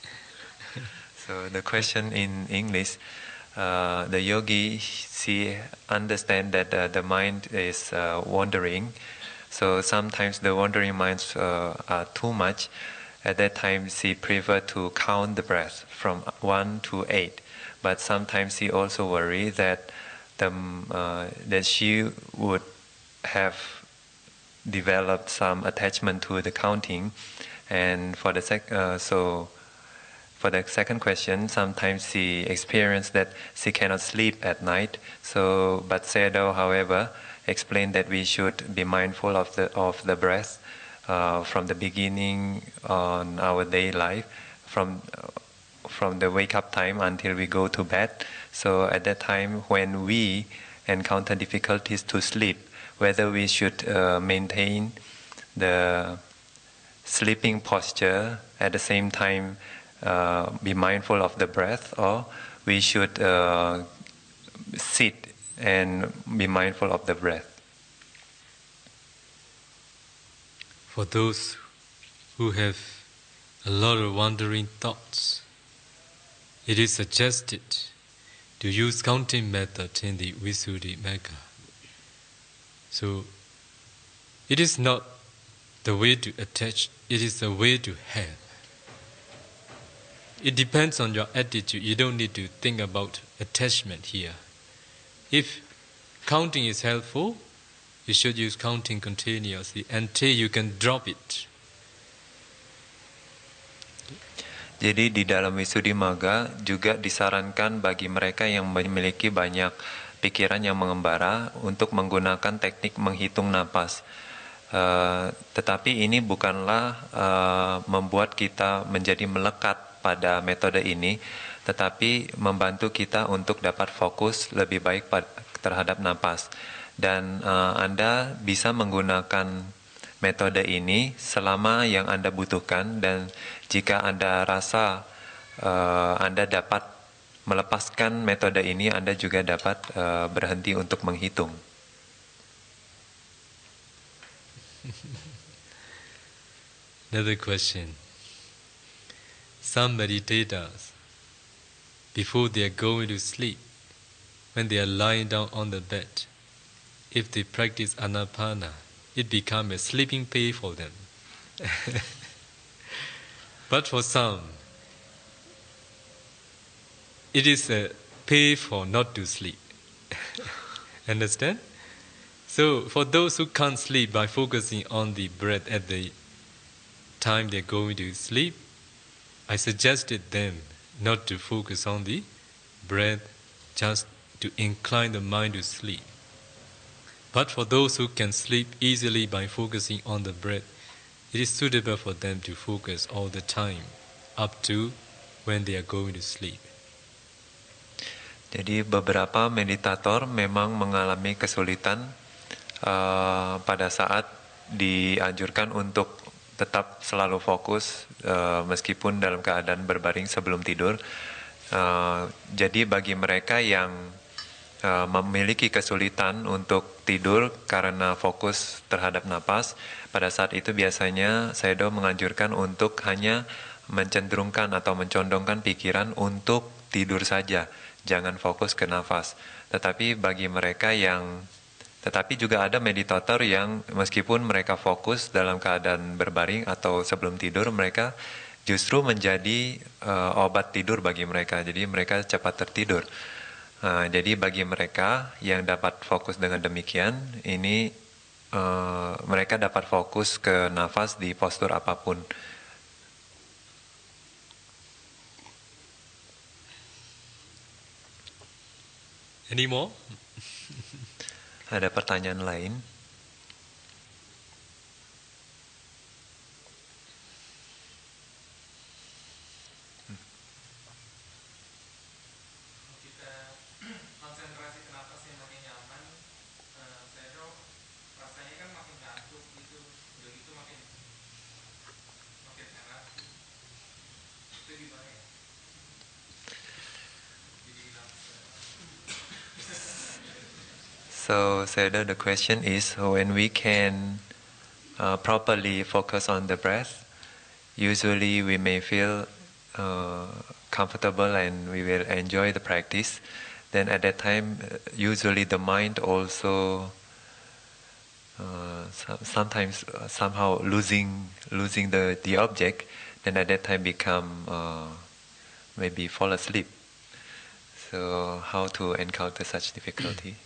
so the question in English, uh, the yogi see understand that uh, the mind is uh, wandering. So sometimes the wandering minds uh, are too much. At that time, she prefer to count the breath from one to eight. But sometimes she also worry that the uh, that she would have developed some attachment to the counting. And for the sec uh, so for the second question, sometimes she experienced that she cannot sleep at night. So, but Sayadaw, however, explained that we should be mindful of the of the breath uh, from the beginning on our day life, from uh, from the wake up time until we go to bed. So at that time, when we encounter difficulties to sleep, whether we should uh, maintain the sleeping posture at the same time uh, be mindful of the breath, or we should uh, sit and be mindful of the breath. For those who have a lot of wandering thoughts, it is suggested to use counting method in the Visuddhimagga. So it is not the way to attach, it is the way to have. It depends on your attitude. You don't need to think about attachment here. If counting is helpful, you should use counting continuously until you can drop it. Jadi di dalam Wisuddhimagga juga disarankan bagi mereka yang memiliki banyak pikiran yang mengembara untuk menggunakan teknik menghitung napas. Uh, tetapi ini bukanlah uh, membuat kita menjadi melekat pada metode ini, tetapi membantu kita untuk dapat fokus lebih baik terhadap napas. Dan uh, Anda bisa menggunakan metode ini selama yang Anda butuhkan, dan jika Anda rasa uh, Anda dapat melepaskan metode ini, Anda juga dapat uh, berhenti untuk menghitung. Another question. Some meditators, before they are going to sleep, when they are lying down on the bed, if they practice Anapana, it becomes a sleeping pill for them. But for some, it is a pay for not to sleep. Understand? So for those who can't sleep by focusing on the breath at the time they're going to sleep, I suggested them not to focus on the breath, just to incline the mind to sleep. But for those who can sleep easily by focusing on the breath, it is suitable for them to focus all the time, up to when they are going to sleep. Jadi beberapa meditator memang mengalami kesulitan uh, pada saat dianjurkan untuk tetap selalu fokus uh, meskipun dalam keadaan berbaring sebelum tidur. Uh, jadi bagi mereka yang uh, memiliki kesulitan untuk tidur karena fokus terhadap napas, pada saat itu biasanya Sayadaw menganjurkan untuk hanya mencenderungkan atau mencondongkan pikiran untuk tidur saja, jangan fokus ke nafas. Tetapi bagi mereka yang Tetapi juga ada meditator yang meskipun mereka fokus dalam keadaan berbaring atau sebelum tidur, mereka justru menjadi uh, obat tidur bagi mereka. Jadi mereka cepat tertidur. Uh, jadi bagi mereka yang dapat fokus dengan demikian, ini uh, mereka dapat fokus ke nafas di postur apapun. Any more? Ada pertanyaan lain? Kita konsentrasi ke napas yang makin nyaman, uh, saya tahu rasanya kan makin ngantuk gitu, udah gitu makin makin enak. Itu gimana ya? Jadi So, Sayadaw, the question is, when we can uh, properly focus on the breath, usually we may feel uh, comfortable and we will enjoy the practice. Then at that time, usually the mind also uh, so, sometimes uh, somehow losing losing the, the object. Then at that time become uh, maybe fall asleep. So how to encounter such difficulty?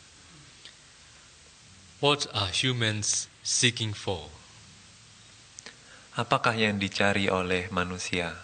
What are humans seeking for? Apakah yang dicari oleh manusia?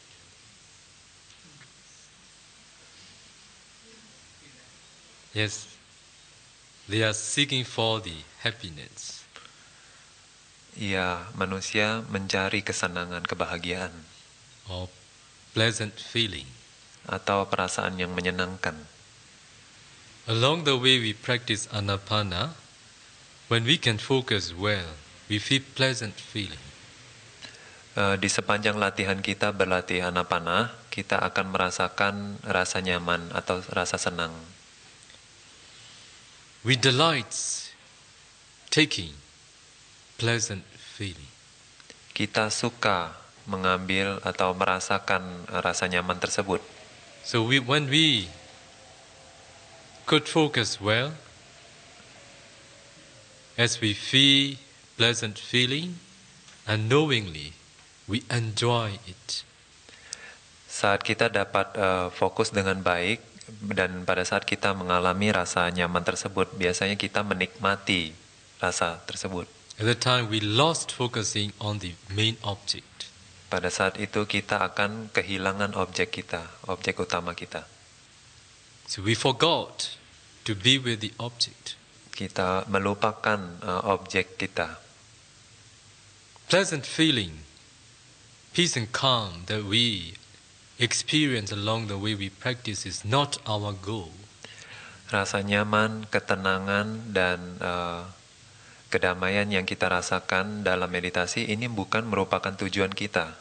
Yes, they are seeking for the happiness. Ya, manusia mencari kesenangan, kebahagiaan, Or pleasant feeling. atau perasaan yang menyenangkan. Along the way we practice Anapana, when we can focus well, we feel pleasant feeling. Uh, di sepanjang latihan kita berlatih Anapana, kita akan merasakan rasa nyaman atau rasa senang. We delight taking pleasant feeling. Kita suka mengambil atau merasakan rasa nyaman tersebut. So we, when we could focus well, as we feel pleasant feeling, unknowingly we enjoy it. Saat kita dapat uh, fokus dengan baik dan pada saat kita mengalami rasa nyaman tersebut, biasanya kita menikmati rasa tersebut. At that time we lost focusing on the main object. Pada saat itu kita akan kehilangan objek kita, objek utama kita. So we forgot to be with the object. Kita melupakan uh, objek kita. Pleasant feeling, peace and calm that we experience along the way we practice is not our goal. Rasa nyaman, ketenangan, dan uh, kedamaian yang kita rasakan dalam meditasi ini bukan merupakan tujuan kita.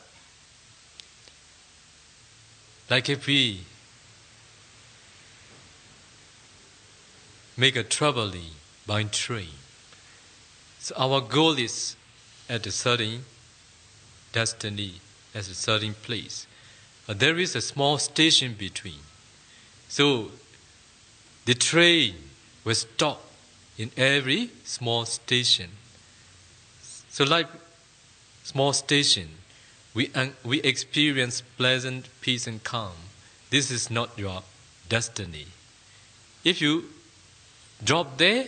Like if we make a traveling by train, so our goal is at a certain destiny, at a certain place. But there is a small station between. So the train will stop in every small station. So like small station, we, uh, we experience pleasant peace and calm. This is not your destiny. If you drop there,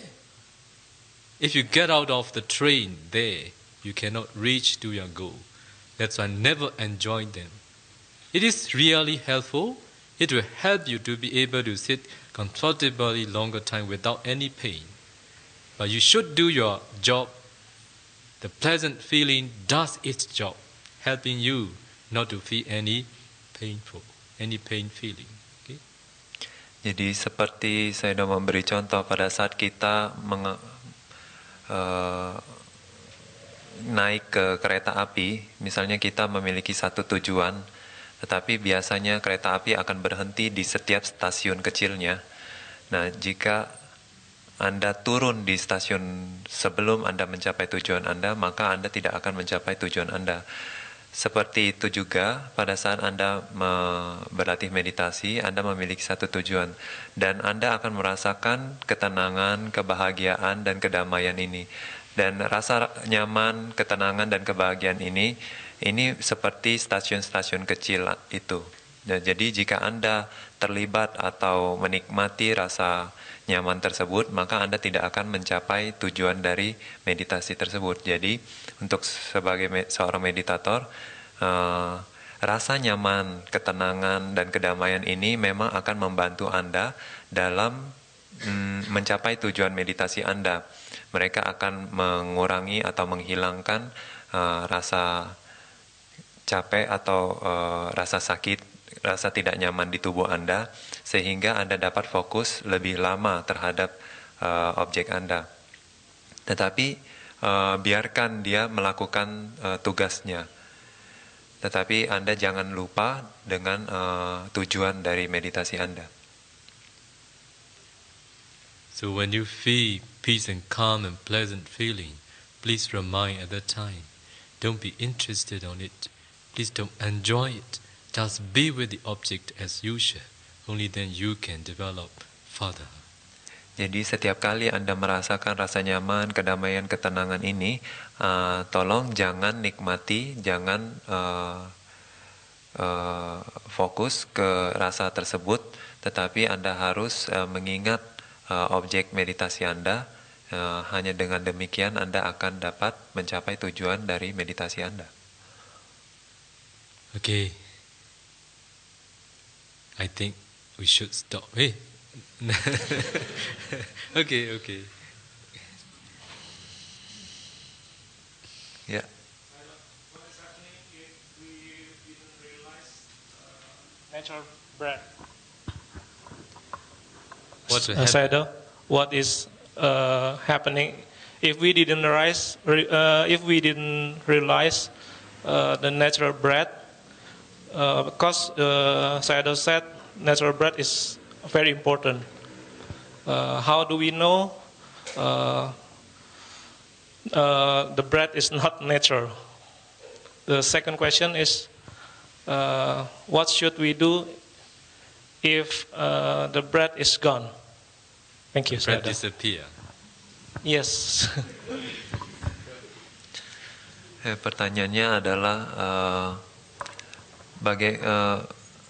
if you get out of the train there, you cannot reach to your goal. That's why never enjoy them. It is really helpful. It will help you to be able to sit comfortably longer time without any pain. But you should do your job. The pleasant feeling does its job, helping you not to feel any painful, any pain feeling. Okay? Jadi seperti saya sudah memberi contoh pada saat kita menge, uh, naik ke kereta api, misalnya kita memiliki satu tujuan, tetapi biasanya kereta api akan berhenti di setiap stasiun kecilnya. Nah, jika Anda turun di stasiun sebelum Anda mencapai tujuan Anda, maka Anda tidak akan mencapai tujuan Anda. Seperti itu juga pada saat Anda berlatih meditasi, Anda memiliki satu tujuan. Dan Anda akan merasakan ketenangan, kebahagiaan, dan kedamaian ini. Dan rasa nyaman, ketenangan, dan kebahagiaan ini, ini seperti stasiun-stasiun kecil itu. Nah, jadi jika Anda terlibat atau menikmati rasa nyaman tersebut, maka Anda tidak akan mencapai tujuan dari meditasi tersebut. Jadi, untuk sebagai me- seorang meditator, uh, rasa nyaman, ketenangan, dan kedamaian ini memang akan membantu Anda dalam mm, mencapai tujuan meditasi Anda. Mereka akan mengurangi atau menghilangkan uh, rasa capek atau uh, rasa sakit, rasa tidak nyaman di tubuh Anda, sehingga Anda dapat fokus lebih lama terhadap uh, objek Anda. Tetapi uh, biarkan dia melakukan uh, tugasnya. Tetapi Anda jangan lupa dengan uh, tujuan dari meditasi Anda. So when you feel peace and calm and pleasant feeling, please remind at that time, don't be interested on it. Please don't enjoy it. Just be with the object as usual. Only then you can develop further. Jadi setiap kali Anda merasakan rasa nyaman, kedamaian, ketenangan ini, uh, tolong jangan nikmati, jangan uh, uh, fokus ke rasa tersebut, tetapi Anda harus uh, mengingat uh, objek meditasi Anda. Uh, hanya dengan demikian Anda akan dapat mencapai tujuan dari meditasi Anda. Okay. I think we should stop. Hey. okay, okay. Ya. What is happening if we didn't realize uh, natural breath? What's Uh, Sayadaw, what is uh, happening if we didn't realize re, uh, if we didn't realize uh, the natural breath? Uh, because uh, Sayadaw said natural breath is very important. Uh, how do we know uh, uh, the breath is not natural? The second question is, uh, what should we do if uh, the breath is gone? Thank you, Breath Sayadaw. disappear. Yes. Eh, pertanyaannya adalah uh, baga- uh,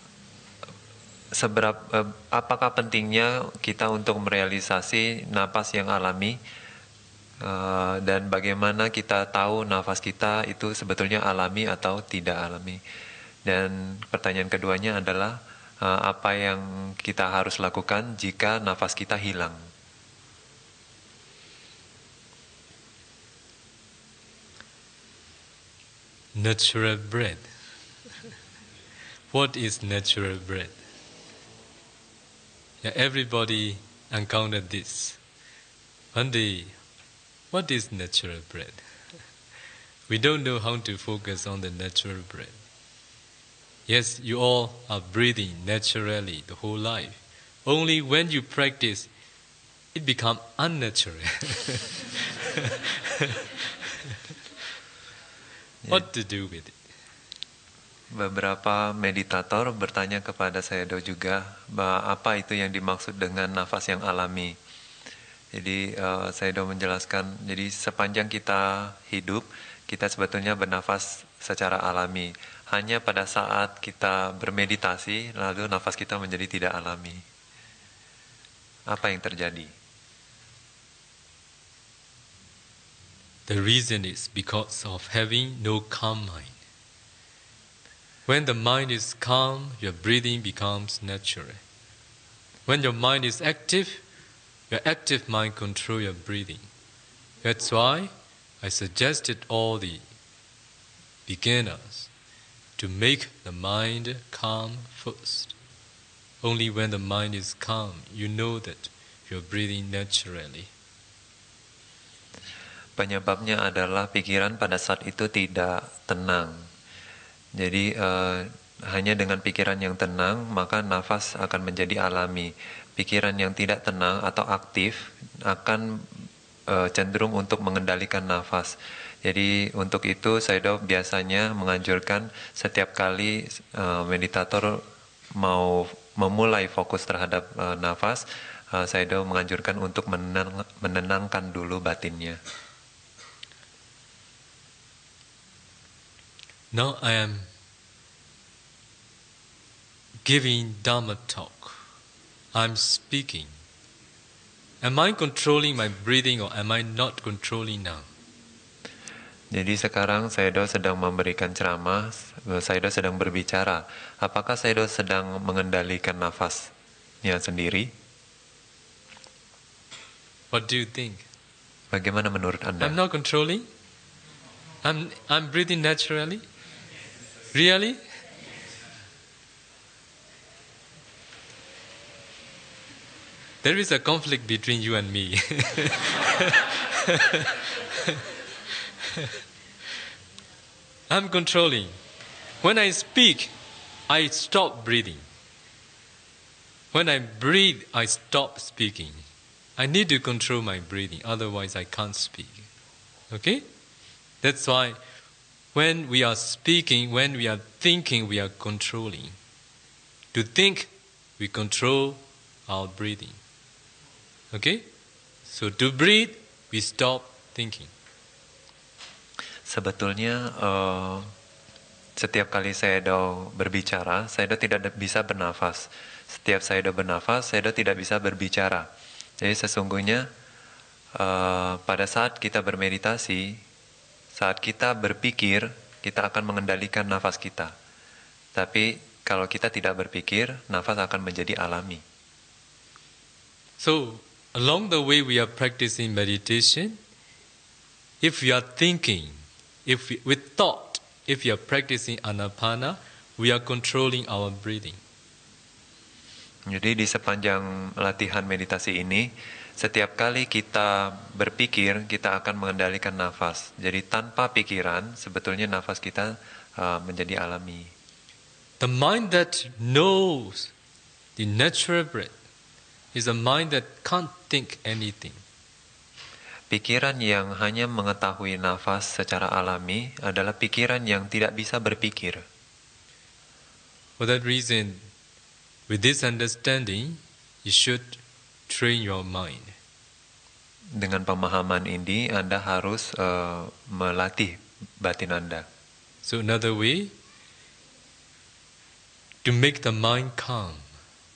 seberapa uh, apakah pentingnya kita untuk merealisasi napas yang alami, uh, dan bagaimana kita tahu nafas kita itu sebetulnya alami atau tidak alami. Dan pertanyaan keduanya adalah uh, apa yang kita harus lakukan jika nafas kita hilang. Natural breath. What is natural breath? Yeah, everybody encountered this. One day, what is natural breath? We don't know how to focus on the natural breath. Yes, you all are breathing naturally the whole life. Only when you practice, it becomes unnatural. What to do with it? Beberapa meditator bertanya kepada Sayadaw juga bahwa apa itu yang dimaksud dengan nafas yang alami. Jadi uh, Sayadaw menjelaskan, jadi sepanjang kita hidup, kita sebetulnya bernafas secara alami. Hanya pada saat kita bermeditasi, lalu nafas kita menjadi tidak alami. Apa yang terjadi? The reason is because of having no calm mind. When the mind is calm, your breathing becomes natural. When your mind is active, your active mind controls your breathing. That's why I suggested all the beginners to make the mind calm first. Only when the mind is calm, you know that you're breathing naturally. Penyebabnya adalah pikiran pada saat itu tidak tenang. Jadi uh, hanya dengan pikiran yang tenang, maka nafas akan menjadi alami. Pikiran yang tidak tenang atau aktif akan uh, cenderung untuk mengendalikan nafas. Jadi untuk itu Sayadaw biasanya menganjurkan setiap kali uh, meditator mau memulai fokus terhadap uh, nafas, uh, Sayadaw menganjurkan untuk menenang, menenangkan dulu batinnya. Now I am giving Dhamma talk. I'm speaking. Am I controlling my breathing or am I not controlling now? Jadi sekarang Sayadaw sedang memberikan ceramah, Sayadaw sedang berbicara. Apakah Sayadaw sedang mengendalikan nafasnya sendiri? What do you think? Bagaimana menurut Anda? I'm not controlling? I'm, I'm breathing naturally? Really? There is a conflict between you and me. I'm controlling. When I speak, I stop breathing. When I breathe, I stop speaking. I need to control my breathing, otherwise I can't speak. Okay? That's why when we are speaking, when we are thinking, we are controlling. To think, we control our breathing. Okay? So to breathe, we stop thinking. Sebetulnya uh, setiap kali Sayadaw berbicara, Sayadaw tidak bisa bernafas. Setiap Sayadaw bernafas, Sayadaw tidak bisa berbicara. Jadi sesungguhnya uh, pada saat kita bermeditasi, saat kita berpikir, kita akan mengendalikan nafas kita. Tapi kalau kita tidak berpikir, nafas akan menjadi alami. So, along the way we are practicing meditation, if we are thinking, if we, with thought, if we are practicing anapana, we are controlling our breathing. Jadi di sepanjang latihan meditasi ini, setiap kali kita berpikir, kita akan mengendalikan nafas. Jadi tanpa pikiran, sebetulnya nafas kita uh, menjadi alami. The mind that knows the natural breath is a mind that can't think anything. Pikiran yang hanya mengetahui nafas secara alami adalah pikiran yang tidak bisa berpikir. For that reason, with this understanding, you should train your mind. Dengan pemahaman ini, Anda harus uh, melatih batin Anda. So another way, to make the mind calm,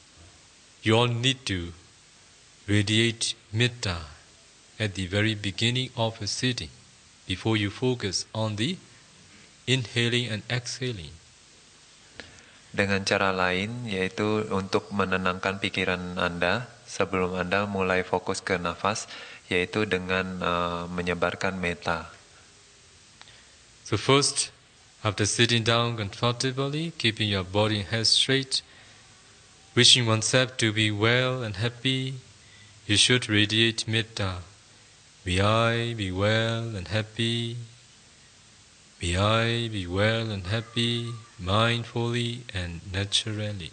you all need to radiate metta at the very beginning of a sitting before you focus on the inhaling and exhaling. Dengan cara lain, yaitu untuk menenangkan pikiran Anda sebelum Anda mulai fokus ke nafas, yaitu dengan uh, menyebarkan metta. So first, after sitting down comfortably, keeping your body and head straight, wishing oneself to be well and happy, you should radiate metta. May I be well and happy. May I be well and happy, mindfully and naturally.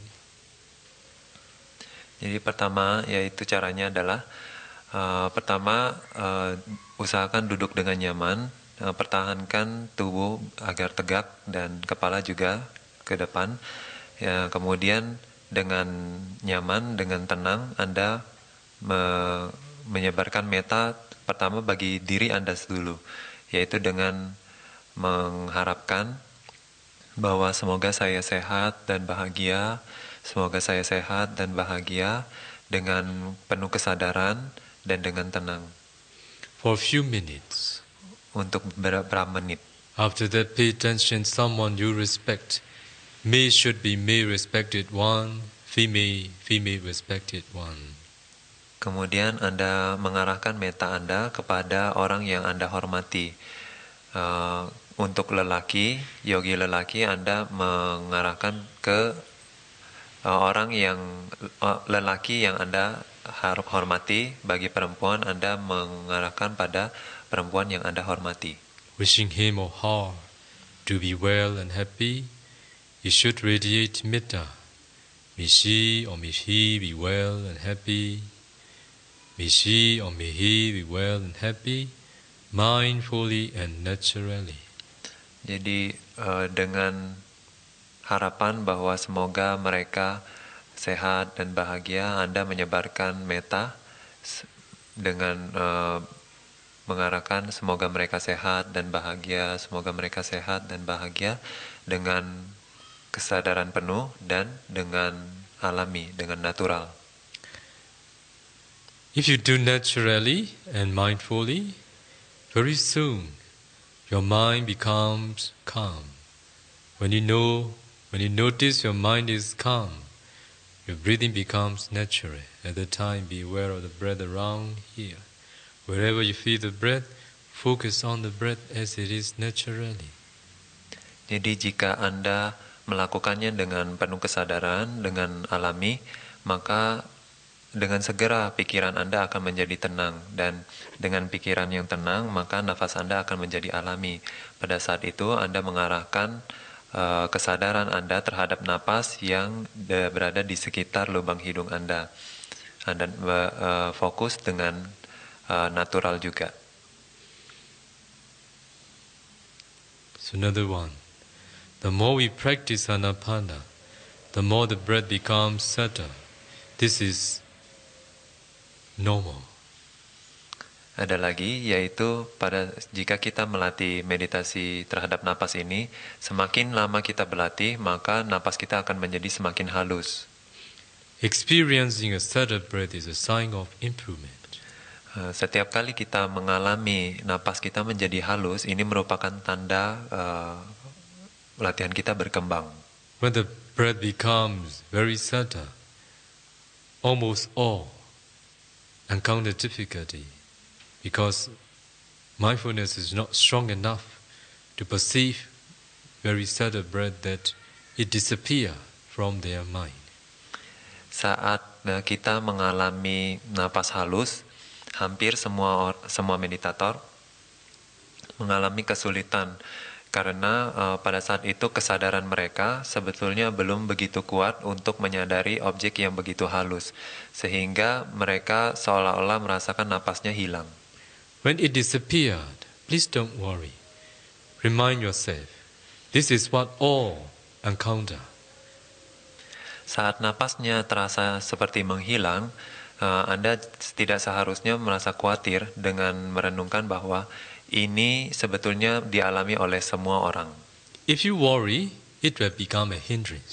Jadi pertama, yaitu caranya adalah uh, pertama uh, usahakan duduk dengan nyaman, uh, pertahankan tubuh agar tegak dan kepala juga ke depan. Ya, kemudian dengan nyaman, dengan tenang, Anda me- menyebarkan metta pertama bagi diri Anda dulu, yaitu dengan mengharapkan bahwa semoga saya sehat dan bahagia, semoga saya sehat dan bahagia dengan penuh kesadaran dan dengan tenang. For a few minutes. Untuk beberapa menit. After that, pay attention someone you respect. Male should be male respected one, female, female respected one. Kemudian Anda mengarahkan metta Anda kepada orang yang Anda hormati. Uh, untuk lelaki, yogi lelaki, Anda mengarahkan ke uh, orang yang uh, lelaki yang Anda hormati. Bagi perempuan, Anda mengarahkan pada perempuan yang Anda hormati. Wishing him or her to be well and happy, you should radiate metta. May she or may he be well and happy. May she or may he be well and happy, mindfully and naturally. Jadi uh, dengan harapan bahwa semoga mereka sehat dan bahagia, Anda menyebarkan metta dengan uh, mengarahkan semoga mereka sehat dan bahagia, semoga mereka sehat dan bahagia dengan kesadaran penuh dan dengan alami, dengan natural. If you do naturally and mindfully, very soon your mind becomes calm. When you know, when you notice your mind is calm, your breathing becomes natural. At that time, be aware of the breath around here. Wherever you feel the breath, focus on the breath as it is naturally. Jadi jika Anda melakukannya dengan penuh kesadaran, dengan alami, maka dengan segera pikiran Anda akan menjadi tenang, dan dengan pikiran yang tenang maka nafas Anda akan menjadi alami. Pada saat itu Anda mengarahkan uh, kesadaran Anda terhadap napas yang de- berada di sekitar lubang hidung Anda. Anda uh, fokus dengan uh, natural juga. So another one. The more we practice Anapana, the more the breath becomes subtle. This is normal. Ada lagi, yaitu pada jika kita melatih meditasi terhadap napas ini, semakin lama kita berlatih, maka napas kita akan menjadi semakin halus. Experiencing a subtle breath is a sign of improvement. Setiap kali kita mengalami napas kita menjadi halus, ini merupakan tanda uh, latihan kita berkembang. When the breath becomes very subtle, almost all encounter difficulty because mindfulness is not strong enough to perceive very subtle breath that it disappear from their mind. Saat kita mengalami napas halus, hampir semua semua meditator mengalami kesulitan karena uh, pada saat itu kesadaran mereka sebetulnya belum begitu kuat untuk menyadari objek yang begitu halus, sehingga mereka seolah-olah merasakan napasnya hilang. When it disappeared, please don't worry. Remind yourself, this is what all encounter. Saat napasnya terasa seperti menghilang, uh, Anda tidak seharusnya merasa khawatir dengan merenungkan bahwa ini sebetulnya dialami oleh semua orang. If you worry, it will become a hindrance.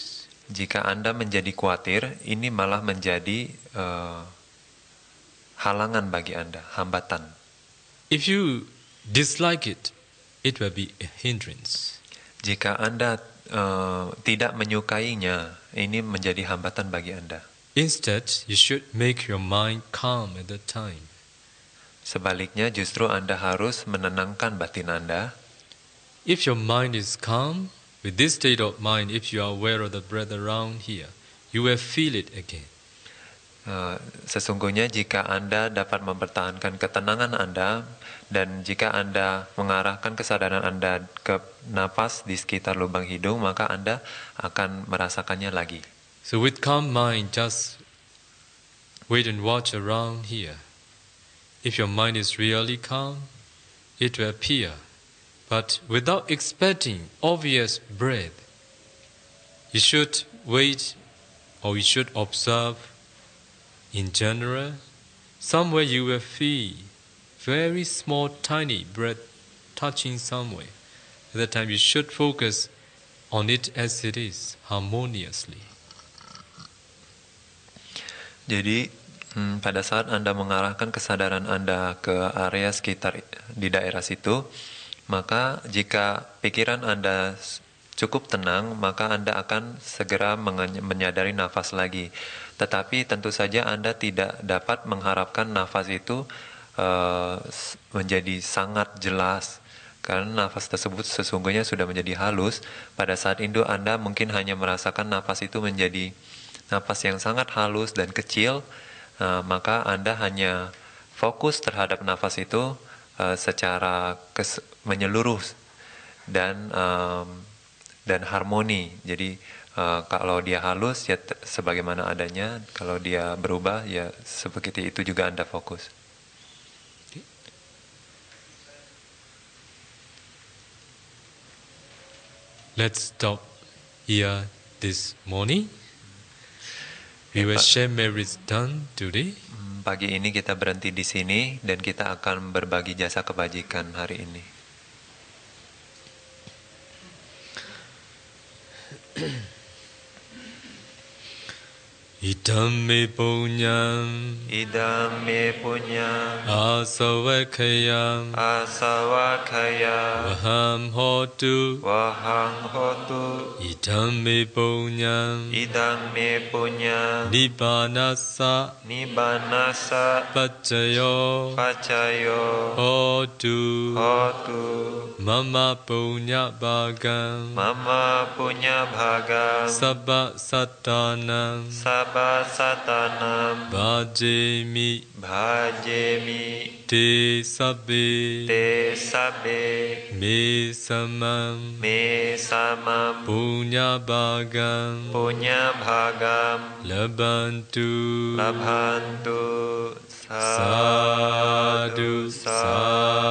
Jika Anda menjadi khawatir, ini malah menjadi uh, halangan bagi Anda, hambatan. If you dislike it, it will be a hindrance. Jika Anda uh, tidak menyukainya, ini menjadi hambatan bagi Anda. Instead, you should make your mind calm at that time. Sebaliknya, justru Anda harus menenangkan batin Anda. If your mind is calm, with this state of mind, if you are aware of the breath around here, you will feel it again. Uh, sesungguhnya jika Anda dapat mempertahankan ketenangan Anda, dan jika Anda mengarahkan kesadaran Anda ke napas di sekitar lubang hidung, maka Anda akan merasakannya lagi. So with calm mind, just wait and watch around here. If your mind is really calm, it will appear. But without expecting obvious breath, you should wait or you should observe in general. Somewhere you will feel very small, tiny breath touching somewhere. At that time you should focus on it as it is, harmoniously. Jadi hmm, pada saat Anda mengarahkan kesadaran Anda ke area sekitar di daerah situ, maka jika pikiran Anda cukup tenang, maka Anda akan segera menyadari nafas lagi. Tetapi tentu saja Anda tidak dapat mengharapkan nafas itu uh, menjadi sangat jelas, karena nafas tersebut sesungguhnya sudah menjadi halus. Pada saat itu Anda mungkin hanya merasakan nafas itu menjadi nafas yang sangat halus dan kecil, uh, maka Anda hanya fokus terhadap nafas itu uh, secara kes- menyeluruh dan um, dan harmoni. Jadi uh, kalau dia halus ya t- sebagaimana adanya, kalau dia berubah ya seperti itu juga Anda fokus. Let's stop here this morning. We will share merits done today. Pagi ini kita berhenti di sini dan kita akan berbagi jasa kebajikan hari ini. Idam me punyam, Idam me punya asavakayam, asawakaya vaham hotu. wahang hotu. Idam me punyam, Idam me punya nibbanasa, nibanasa pacayo, pacayo hotu. hotu. Mama punya bagam, Mama punya bhagam sabba satanam, sabba satanam bhajemi, bhajemi te sabbe, te sabbe me samam, me samam punya bagam, punya bhagam labantu, labhantu sadhu, sadhu.